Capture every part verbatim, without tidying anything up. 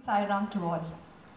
Sai Ram to all.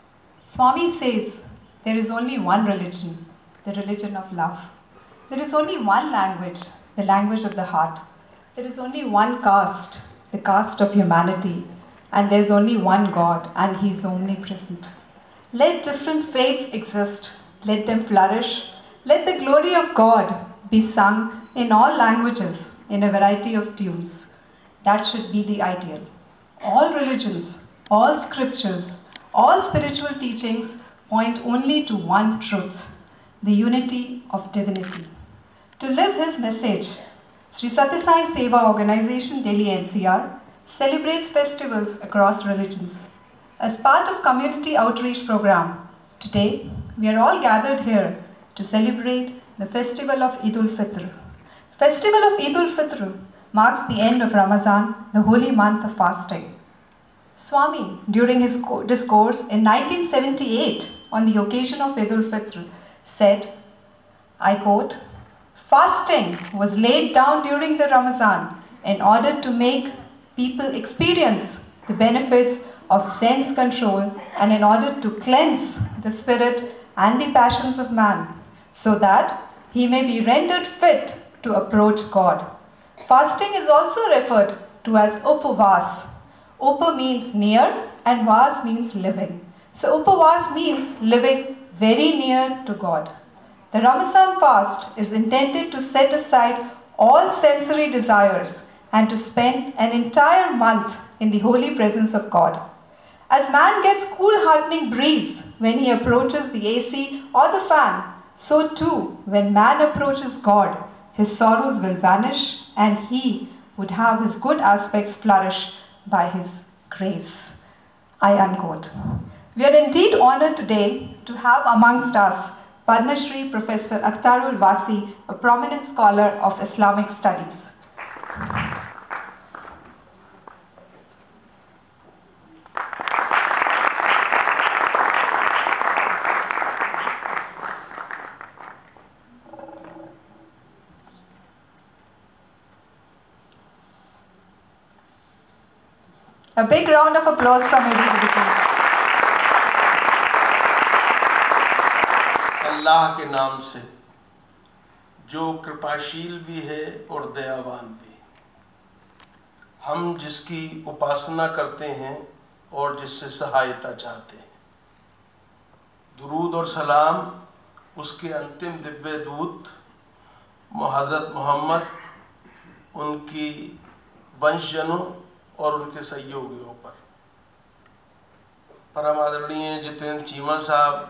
Swami says there is only one religion, the religion of love. There is only one language, the language of the heart. There is only one caste, the caste of humanity. And there is only one God, and He is omnipresent. Let different faiths exist. Let them flourish. Let the glory of God be sung in all languages, in a variety of tunes. That should be the ideal. All religions, all scriptures, all spiritual teachings point only to one truth, the unity of divinity. To live His message, Sri Sathya Sai Seva organization Delhi N C R celebrates festivals across religions. As part of community outreach program, today we are all gathered here to celebrate the festival of Al-Fitr. Festival of Al-Fitr marks the end of Ramadan, the holy month of fasting. Swami, during his discourse in nineteen seventy-eight on the occasion of Al-Fitr, said, I quote, fasting was laid down during the Ramadan in order to make people experience the benefits of sense control and in order to cleanse the spirit and the passions of man, so that he may be rendered fit to approach God. Fasting is also referred to as upavas. Upa means near and vas means living. So upavas means living very near to God. The Ramazan fast is intended to set aside all sensory desires and to spend an entire month in the holy presence of God. As man gets cool heartening breeze when he approaches the A C or the fan, so too when man approaches God, his sorrows will vanish and he would have his good aspects flourish by His grace. I unquote. We are indeed honored today to have amongst us Padma Shri Professor Akhtarul Wasi, a prominent scholar of Islamic studies. A big round of applause from everybody, please. अल्लाह के नाम से जो कृपाशील भी है और दयावान भी, हम जिसकी उपासना करते हैं और जिससे सहायता चाहते हैं, दुरूद और सलाम उसके अंतिम दिव्य दूत हज़रत मोहम्मद, उनकी वंशजनों और उनके सहयोगियों पर। परम आदरणीय जितेंद्र चीमा साहब,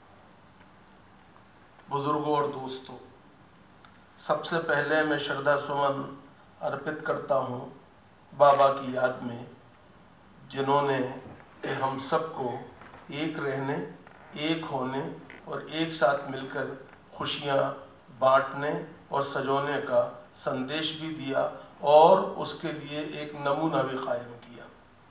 बुजुर्गों और दोस्तों, सबसे पहले मैं श्रद्धा सुमन अर्पित करता हूँ बाबा की याद में, जिन्होंने कि हम सबको एक रहने, एक होने और एक साथ मिलकर खुशियाँ बांटने और सजोने का संदेश भी दिया और उसके लिए एक नमूना भी कायम किया।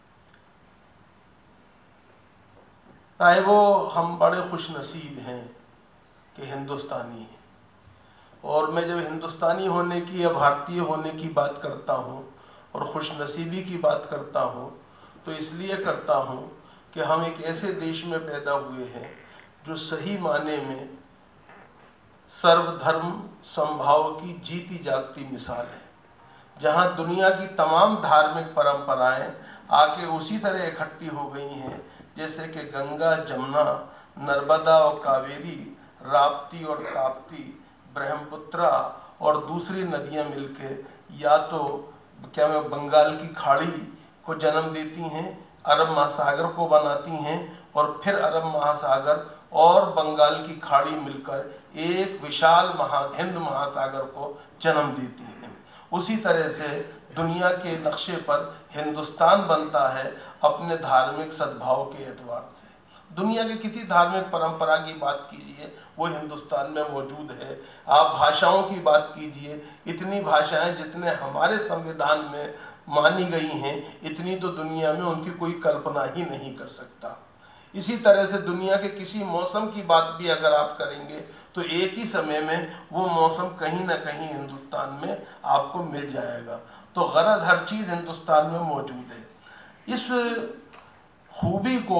ताए वो हम बड़े खुश नसीब हैं कि हिंदुस्तानी हैं, और मैं जब हिंदुस्तानी होने की या भारतीय होने की बात करता हूँ और खुश नसीबी की बात करता हूँ तो इसलिए करता हूँ कि हम एक ऐसे देश में पैदा हुए हैं जो सही माने में सर्वधर्म समभाव की जीती जागती मिसाल है, जहाँ दुनिया की तमाम धार्मिक परंपराएं आके उसी तरह इकट्ठी हो गई हैं जैसे कि गंगा, जमुना, नर्मदा और कावेरी, राप्ती और ताप्ती, ब्रह्मपुत्रा और दूसरी नदियां मिलके या तो क्या मैं बंगाल की खाड़ी को जन्म देती हैं, अरब महासागर को बनाती हैं और फिर अरब महासागर और बंगाल की खाड़ी मिलकर एक विशाल महा हिंद महासागर को जन्म देती हैं। उसी तरह से दुनिया के नक्शे पर हिंदुस्तान बनता है अपने धार्मिक सद्भाव के एतबार से। दुनिया के किसी धार्मिक परंपरा की बात कीजिए, वो हिंदुस्तान में मौजूद है। आप भाषाओं की बात कीजिए, इतनी भाषाएं जितने हमारे संविधान में मानी गई हैं, इतनी तो दुनिया में उनकी कोई कल्पना ही नहीं कर सकता। इसी तरह से दुनिया के किसी मौसम की बात भी अगर आप करेंगे तो एक ही समय में वो मौसम कहीं ना कहीं हिंदुस्तान में आपको मिल जाएगा। तो गरज हर चीज़ हिंदुस्तान में मौजूद है। इस खूबी को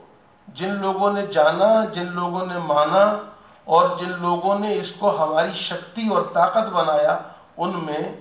जिन लोगों ने जाना, जिन लोगों ने माना और जिन लोगों ने इसको हमारी शक्ति और ताकत बनाया, उनमें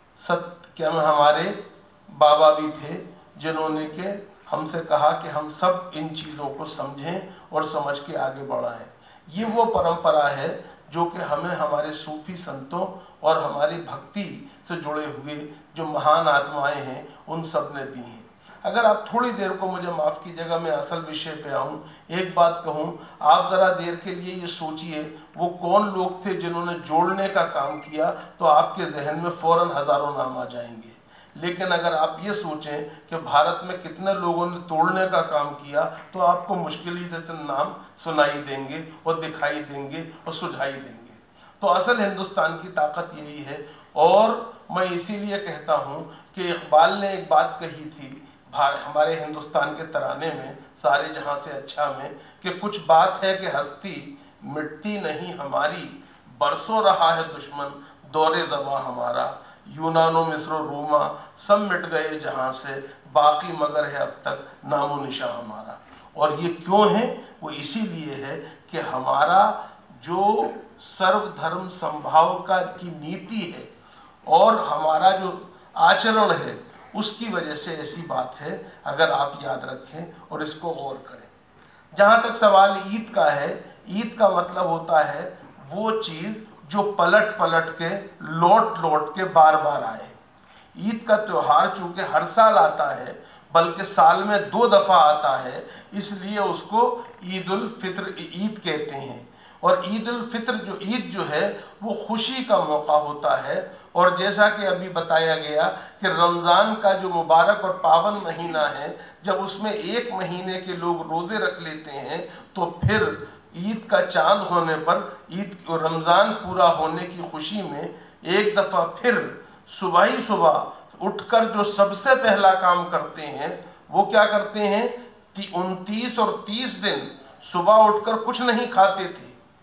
सत्य में हमारे बाबा भी थे, जिन्होंने के हमसे कहा कि हम सब इन चीज़ों को समझें और समझ के आगे बढ़ाएं। ये वो परंपरा है जो कि हमें हमारे सूफी संतों और हमारी भक्ति से जुड़े हुए जो महान आत्माएं हैं उन सब ने दी हैं। अगर आप थोड़ी देर को मुझे माफ़ कीजिएगा, मैं असल विषय पे आऊँ, एक बात कहूँ, आप ज़रा देर के लिए ये सोचिए वो कौन लोग थे जिन्होंने जोड़ने का काम किया, तो आपके जहन में फ़ौरन हज़ारों नाम आ जाएंगे। लेकिन अगर आप ये सोचें कि भारत में कितने लोगों ने तोड़ने का काम किया, तो आपको मुश्किल ही से चंद नाम सुनाई देंगे और दिखाई देंगे और सुझाई देंगे। तो असल हिंदुस्तान की ताकत यही है। और मैं इसीलिए कहता हूँ कि इकबाल ने एक बात कही थी हमारे हिंदुस्तान के तराने में, सारे जहाँ से अच्छा में, कि कुछ बात है कि हस्ती मिटती नहीं हमारी, बरसों रहा है दुश्मन दौरे दवा हमारा, यूनानो मिस्र रोमा सब मिट गए जहाँ से, बाकी मगर है अब तक नामो निशा हमारा। और ये क्यों है? वो इसीलिए है कि हमारा जो सर्वधर्म संभाव का की नीति है और हमारा जो आचरण है, उसकी वजह से ऐसी बात है। अगर आप याद रखें और इसको गौर करें। जहाँ तक सवाल ईद का है, ईद का मतलब होता है वो चीज़ जो पलट पलट के लौट लौट के बार बार आए। ईद का त्यौहार चूँकि हर साल आता है, बल्कि साल में दो दफ़ा आता है, इसलिए उसको ईद उल फित्र ईद कहते हैं। और ईद उल फित्र जो ईद जो है वो खुशी का मौका होता है। और जैसा कि अभी बताया गया कि रमज़ान का जो मुबारक और पावन महीना है, जब उसमें एक महीने के लोग रोज़े रख लेते हैं, तो फिर ईद का चांद होने पर, ईद रमज़ान पूरा होने की खुशी में एक दफ़ा फिर सुबह ही सुबह उठकर जो सबसे पहला काम करते हैं वो क्या करते हैं कि उनतीस और तीस दिन सुबह उठकर कुछ नहीं खाते थे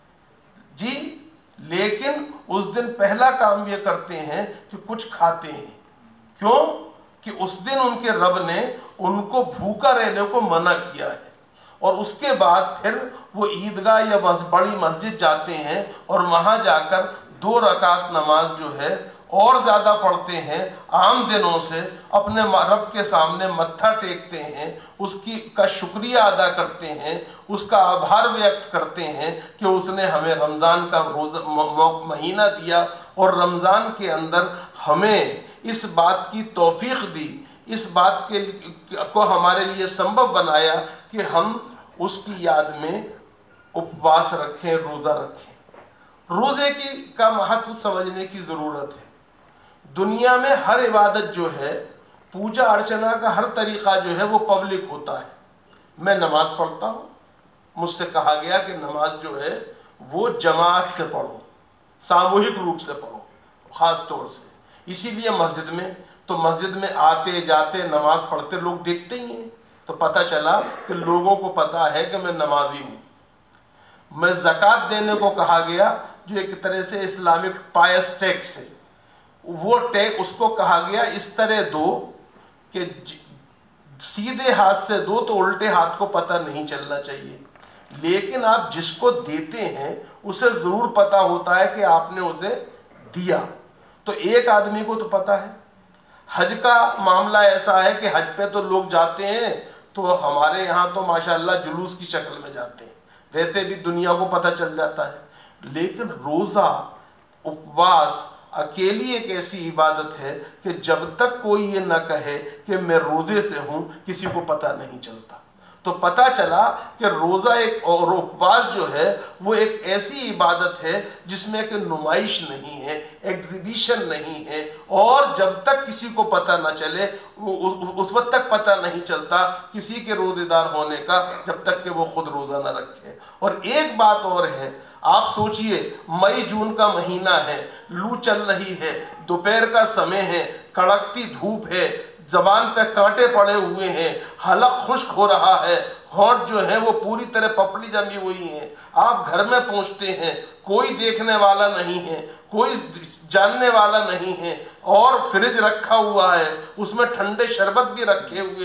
जी, लेकिन उस दिन पहला काम ये करते हैं कि कुछ खाते हैं। क्यों? कि उस दिन उनके रब ने उनको भूखा रहने को मना किया है। और उसके बाद फिर वो ईदगाह या बड़ी मस्जिद जाते हैं और वहाँ जाकर दो रकात नमाज जो है और ज़्यादा पढ़ते हैं, आम दिनों से अपने रब के सामने मत्था टेकते हैं, उसकी का शुक्रिया अदा करते हैं, उसका आभार व्यक्त करते हैं कि उसने हमें रमज़ान का रोज़ महीना दिया और रमज़ान के अंदर हमें इस बात की तौफीक दी, इस बात के को हमारे लिए संभव बनाया कि हम उसकी याद में उपवास रखें, रोज़ा रखें। रोज़े की का महत्व समझने की ज़रूरत है। दुनिया में हर इबादत जो है, पूजा अर्चना का हर तरीक़ा जो है वो पब्लिक होता है। मैं नमाज़ पढ़ता हूँ, मुझसे कहा गया कि नमाज जो है वो जमात से पढ़ो, सामूहिक रूप से पढ़ो ख़ास तौर से। इसीलिए मस्जिद में तो मस्जिद में आते जाते नमाज पढ़ते लोग देखते ही हैं, तो पता चला कि लोगों को पता है कि मैं नमाजी हूँ। मैं ज़कात देने को कहा गया, जो एक तरह से इस्लामिक पायस टैक्स है, वो टैक्स उसको कहा गया इस तरह दो कि सीधे हाथ से दो तो उल्टे हाथ को पता नहीं चलना चाहिए, लेकिन आप जिसको देते हैं उसे ज़रूर पता होता है कि आपने उसे दिया। तो एक आदमी को तो पता है। हज का मामला ऐसा है कि हज पे तो लोग जाते हैं, तो हमारे यहाँ तो माशाअल्लाह जुलूस की शक्ल में जाते हैं, वैसे भी दुनिया को पता चल जाता है। लेकिन रोज़ा, उपवास अकेली एक ऐसी इबादत है कि जब तक कोई ये न कहे कि मैं रोज़े से हूँ, किसी को पता नहीं चलता। तो पता चला कि रोज़ा एक और उपवास जो है वो एक ऐसी इबादत है जिसमें कि नुमाइश नहीं है, एग्जीबिशन नहीं है, और जब तक किसी को पता न चले वो उस वक्त तक पता नहीं चलता किसी के रोज़ेदार होने का, जब तक कि वो खुद रोज़ा न रखे। और एक बात और है, आप सोचिए मई जून का महीना है, लू चल रही है, दोपहर का समय है, कड़कती धूप है, जबान पे कांटे पड़े हुए हैं, हलक खुश्क हो रहा है, होंठ जो है वो पूरी तरह पपड़ी जमी हुई है। आप घर में पहुंचते हैं, कोई देखने वाला नहीं है, कोई जानने वाला नहीं है, और फ्रिज रखा हुआ है, उसमें ठंडे शरबत भी रखे हुए हैं,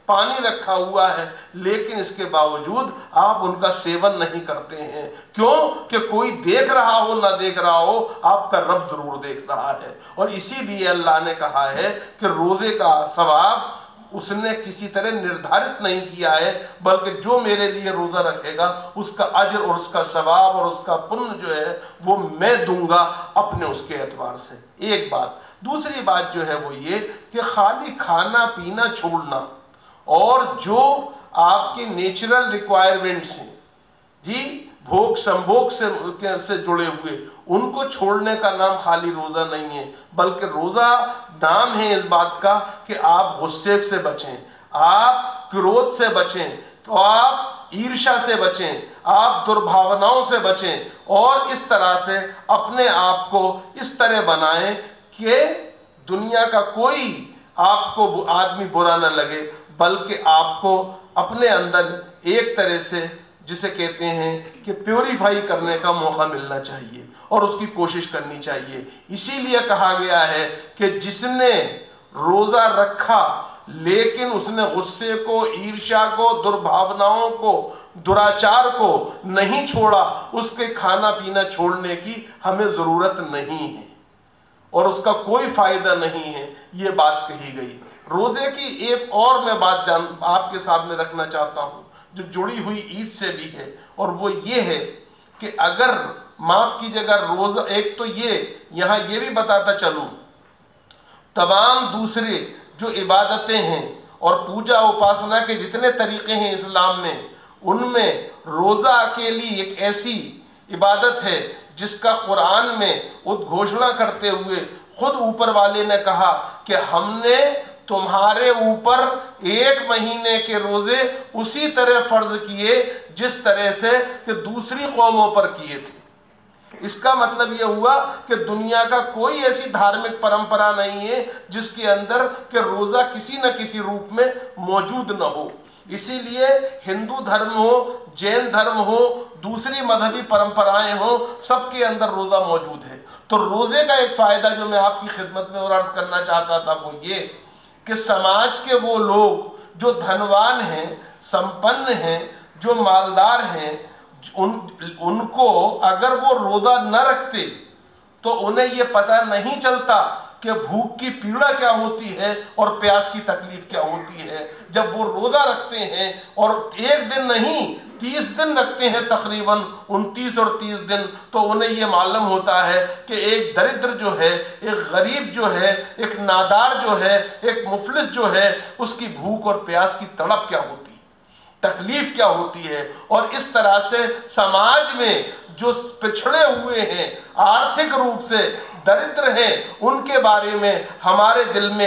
पानी रखा हुआ है, लेकिन इसके बावजूद आप उनका सेवन नहीं करते हैं। क्यों? कि कोई देख रहा हो ना देख रहा हो, आपका रब जरूर देख रहा है। और इसीलिए अल्लाह ने कहा है कि रोजे का सवाब उसने किसी तरह निर्धारित नहीं किया है, बल्कि जो मेरे लिए रोजा रखेगा उसका अजर और उसका सवाब और उसका पुण्य जो है वो मैं दूंगा अपने उसके एतबार से। एक बात। दूसरी बात जो है वो ये कि खाली खाना पीना छोड़ना और जो आपके नेचुरल रिक्वायरमेंट्स हैं जी, भोग संभोग से से जुड़े हुए, उनको छोड़ने का नाम खाली रोजा नहीं है, बल्कि रोजा नाम है इस बात का कि आप गुस्से से बचें, आप क्रोध से बचें, तो आप ईर्ष्या से बचें, आप दुर्भावनाओं से बचें और इस तरह से अपने आप को इस तरह बनाएं कि दुनिया का कोई आपको आदमी बुरा न लगे, बल्कि आपको अपने अंदर एक तरह से जिसे कहते हैं कि प्योरीफाई करने का मौका मिलना चाहिए और उसकी कोशिश करनी चाहिए। इसीलिए कहा गया है कि जिसने रोजा रखा लेकिन उसने गुस्से को, ईर्ष्या को, दुर्भावनाओं को, दुराचार को नहीं छोड़ा, उसके खाना पीना छोड़ने की हमें जरूरत नहीं है और उसका कोई फायदा नहीं है, ये बात कही गई। रोजे की एक और मैं बात जान आपके सामने रखना चाहता हूं जो जुड़ी हुई ईद से भी है, और वो ये है कि अगर माफ कीजिएगा रोजा, एक तो ये यहां ये भी बताता चलूं, तमाम दूसरे जो इबादतें हैं और पूजा उपासना के जितने तरीके हैं इस्लाम में, उनमें रोजा अकेली एक ऐसी इबादत है जिसका कुरान में उद्घोषणा करते हुए खुद ऊपर वाले ने कहा कि हमने तुम्हारे ऊपर एक महीने के रोजे उसी तरह फर्ज किए जिस तरह से कि दूसरी कौमों पर किए थे। इसका मतलब यह हुआ कि दुनिया का कोई ऐसी धार्मिक परंपरा नहीं है जिसके अंदर के रोजा किसी न किसी रूप में मौजूद न हो। इसीलिए हिंदू धर्म हो, जैन धर्म हो, दूसरी मजहबी परंपराएं हो, सबके अंदर रोजा मौजूद है। तो रोजे का एक फायदा जो मैं आपकी खिदमत में और अर्ज करना चाहता था वो ये कि समाज के वो लोग जो धनवान हैं, संपन्न हैं, जो मालदार हैं, उन उनको अगर वो रोजा न रखते तो उन्हें ये पता नहीं चलता कि भूख की पीड़ा क्या होती है और प्यास की तकलीफ क्या होती है। जब वो रोजा रखते हैं और एक दिन नहीं तीस दिन रखते हैं, तकरीबन उनतीस और तीस दिन, तो उन्हें ये मालूम होता है कि एक दरिद्र जो है, एक गरीब जो है, एक नादार जो है, एक मुफलिस जो है, उसकी भूख और प्यास की तड़प क्या होती है, तकलीफ क्या होती है। और इस तरह से समाज में जो पिछड़े हुए हैं, आर्थिक रूप से दरिद्र हैं, उनके बारे में हमारे दिल में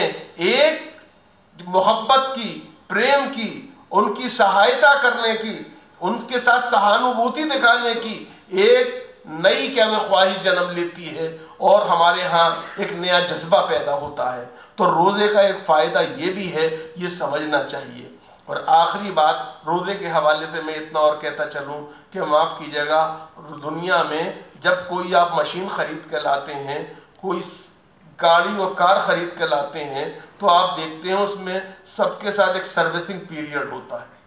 एक मोहब्बत की, प्रेम की, उनकी सहायता करने की, उनके साथ सहानुभूति दिखाने की एक नई क्या में ख्वाहिश जन्म लेती है और हमारे यहाँ एक नया जज्बा पैदा होता है। तो रोज़े का एक फ़ायदा ये भी है, ये समझना चाहिए। और आखिरी बात रोज़े के हवाले से मैं इतना और कहता चलूँ कि माफ़ कीजिएगा, दुनिया में जब कोई आप मशीन ख़रीद के लाते हैं, कोई गाड़ी और कार ख़रीद के लाते हैं, तो आप देखते हैं उसमें सबके साथ एक सर्विसिंग पीरियड होता है।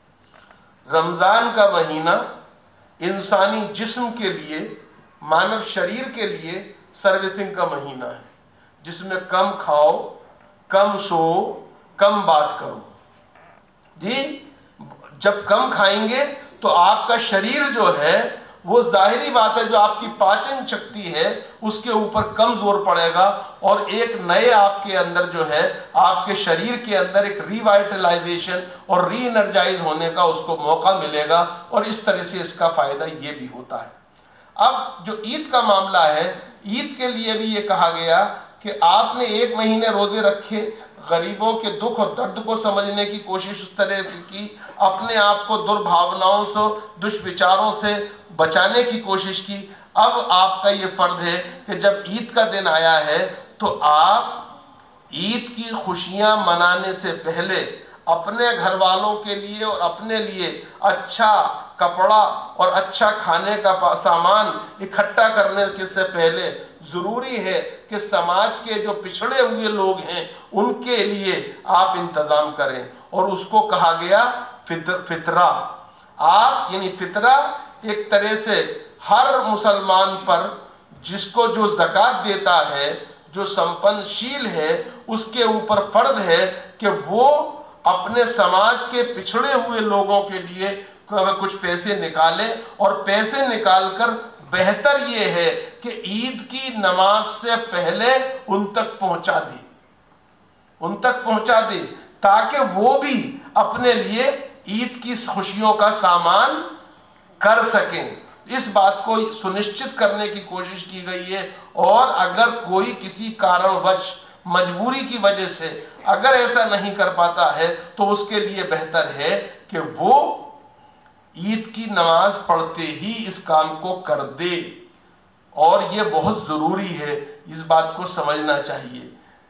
रमज़ान का महीना इंसानी जिस्म के लिए, मानव शरीर के लिए सर्विसिंग का महीना है, जिसमें कम खाओ, कम सो, कम बात करो। जी, जब कम खाएंगे तो आपका शरीर जो है वो जाहिरी बात है जो आपकी पाचन शक्ति है उसके ऊपर कम जोर पड़ेगा और एक नए आपके अंदर जो है, आपके शरीर के अंदर एक रिवाइटलाइजेशन और री एनर्जाइज होने का उसको मौका मिलेगा। और इस तरह से इसका फ़ायदा ये भी होता है। अब जो ईद का मामला है, ईद के लिए भी ये कहा गया कि आपने एक महीने रोजे रखे, गरीबों के दुख और दर्द को समझने की कोशिश उस तरह की, अपने आप को दुर्भावनाओं से, दुष्विचारों से बचाने की कोशिश की। अब आपका ये फर्ज है कि जब ईद का दिन आया है तो आप ईद की खुशियां मनाने से पहले अपने घर वालों के लिए और अपने लिए अच्छा कपड़ा और अच्छा खाने का सामान इकट्ठा करने के से पहले ज़रूरी है कि समाज के जो पिछड़े हुए लोग हैं उनके लिए आप इंतज़ाम करें। और उसको कहा गया फित्र फितरा। आप यानी फितरा एक तरह से हर मुसलमान पर जिसको जो ज़कात देता है, जो संपन्नशील है, उसके ऊपर फर्ज है कि वो अपने समाज के पिछड़े हुए लोगों के लिए कुछ पैसे निकाले, और पैसे निकालकर बेहतर ये है कि ईद की नमाज से पहले उन तक पहुंचा दे, उन तक पहुंचा दे ताकि वो भी अपने लिए ईद की खुशियों का सामान कर सकें। इस बात को सुनिश्चित करने की कोशिश की गई है। और अगर कोई किसी कारणवश मजबूरी की वजह से अगर ऐसा नहीं कर पाता है तो उसके लिए बेहतर है कि वो ईद की नमाज पढ़ते ही इस काम को कर दे, और ये बहुत ज़रूरी है, इस बात को समझना चाहिए।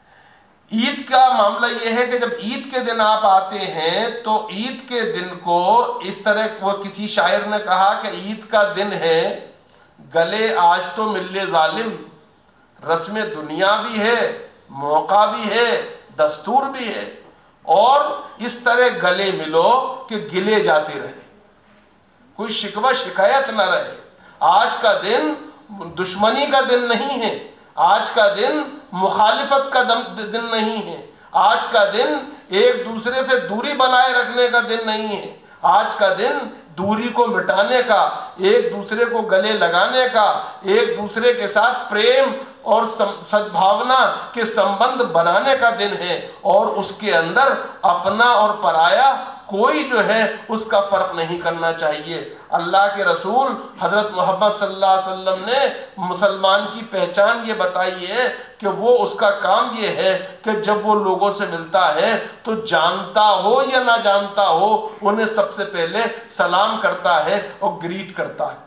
ईद का मामला यह है कि जब ईद के दिन आप आते हैं तो ईद के दिन को इस तरह, वो किसी शायर ने कहा कि ईद का दिन है गले आज तो मिले जालिम, रस्म दुनिया भी है, मौका भी है, दस्तूर भी है, और इस तरह गले मिलो कि गिले जाते रहे, कोई शिकवा शिकायत न रहे। आज का दिन दुश्मनी का दिन नहीं है, आज का दिन मुखालिफत का दिन नहीं है, आज का दिन एक दूसरे से दूरी बनाए रखने का दिन नहीं है, आज का दिन दूरी को मिटाने का, एक दूसरे को गले लगाने का, एक दूसरे के साथ प्रेम और सद्भावना के संबंध बनाने का दिन है। और उसके अंदर अपना और पराया कोई जो है उसका फर्क नहीं करना चाहिए। अल्लाह के रसूल हजरत मोहम्मद सल्लल्लाहु अलैहि वसल्लम ने मुसलमान की पहचान ये बताई है कि वो उसका काम ये है कि जब वो लोगों से मिलता है तो जानता हो या ना जानता हो उन्हें सबसे पहले सलाम करता है और ग्रीट करता है,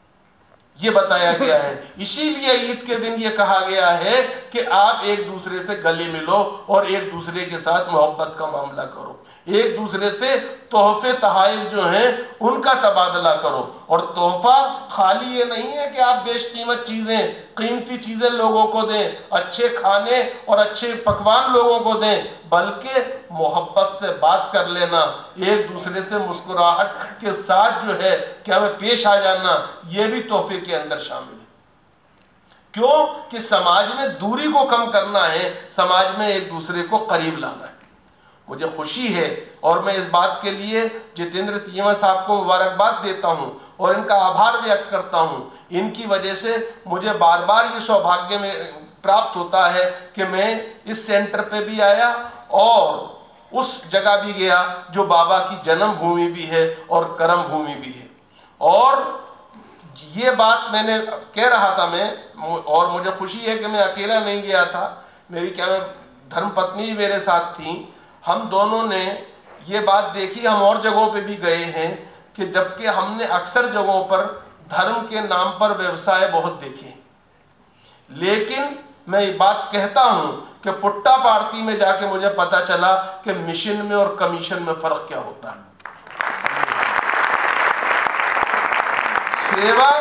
ये बताया गया है। इसीलिए ईद के दिन ये कहा गया है कि आप एक दूसरे से गले मिलो और एक दूसरे के साथ मोहब्बत का मामला करो, एक दूसरे से तोहफे तहाइफ जो हैं उनका तबादला करो। और तोहफा खाली ये नहीं है कि आप बेशकीमत चीज़ें, कीमती चीज़ें लोगों को दें, अच्छे खाने और अच्छे पकवान लोगों को दें, बल्कि मोहब्बत से बात कर लेना, एक दूसरे से मुस्कुराहट के साथ जो है क्या में पेश आ जाना, ये भी तोहफे के अंदर शामिल है। क्यों कि समाज में दूरी को कम करना है, समाज में एक दूसरे को करीब लाना है। मुझे खुशी है और मैं इस बात के लिए जितेंद्र चीमा साहब को मुबारकबाद देता हूं और इनका आभार व्यक्त करता हूं। इनकी वजह से मुझे बार बार ये सौभाग्य में प्राप्त होता है कि मैं इस सेंटर पे भी आया और उस जगह भी गया जो बाबा की जन्मभूमि भी है और कर्म भूमि भी है। और ये बात मैंने कह रहा था मैं, और मुझे खुशी है कि मैं अकेला नहीं गया था, मेरी क्या धर्मपत्नी भी मेरे साथ थी। हम दोनों ने ये बात देखी, हम और जगहों पे भी गए हैं कि जबकि हमने अक्सर जगहों पर धर्म के नाम पर व्यवसाय बहुत देखे, लेकिन मैं ये बात कहता हूं कि पुट्टा पार्टी में जाके मुझे पता चला कि मिशन में और कमीशन में फर्क क्या होता है। सेवा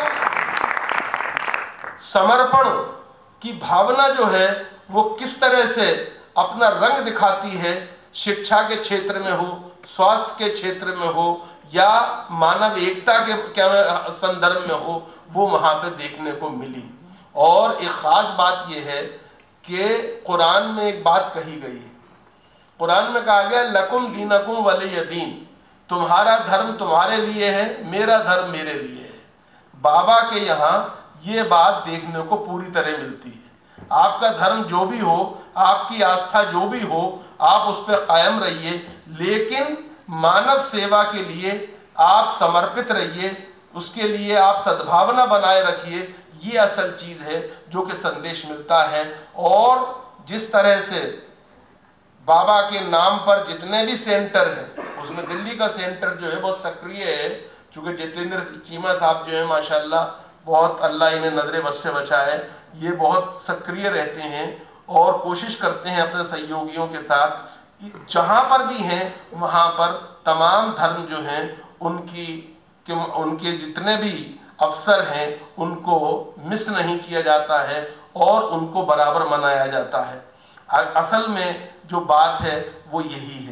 समर्पण की भावना जो है वो किस तरह से अपना रंग दिखाती है, शिक्षा के क्षेत्र में हो, स्वास्थ्य के क्षेत्र में हो या मानव एकता के क्या संदर्भ में हो, वो वहाँ पे देखने को मिली। और एक ख़ास बात यह है कि कुरान में एक बात कही गई है, कुरान में कहा गया लकुम दीनकुम वलिय दीन, तुम्हारा धर्म तुम्हारे लिए है, मेरा धर्म मेरे लिए है। बाबा के यहाँ ये बात देखने को पूरी तरह मिलती है। आपका धर्म जो भी हो, आपकी आस्था जो भी हो, आप उस पर कायम रहिए, लेकिन मानव सेवा के लिए आप समर्पित रहिए, उसके लिए आप सद्भावना बनाए रखिए। ये असल चीज़ है जो कि संदेश मिलता है। और जिस तरह से बाबा के नाम पर जितने भी सेंटर हैं, उसमें दिल्ली का सेंटर जो है बहुत सक्रिय है, चूँकि जितेंद्र चीमा साहब जो है माशाल्लाह बहुत, अल्लाह इन्हें नजरे बस से बचाए, ये बहुत सक्रिय रहते हैं और कोशिश करते हैं अपने सहयोगियों के साथ जहाँ पर भी हैं वहाँ पर तमाम धर्म जो हैं उनकी कि उनके जितने भी अवसर हैं उनको मिस नहीं किया जाता है और उनको बराबर मनाया जाता है। असल में जो बात है वो यही है।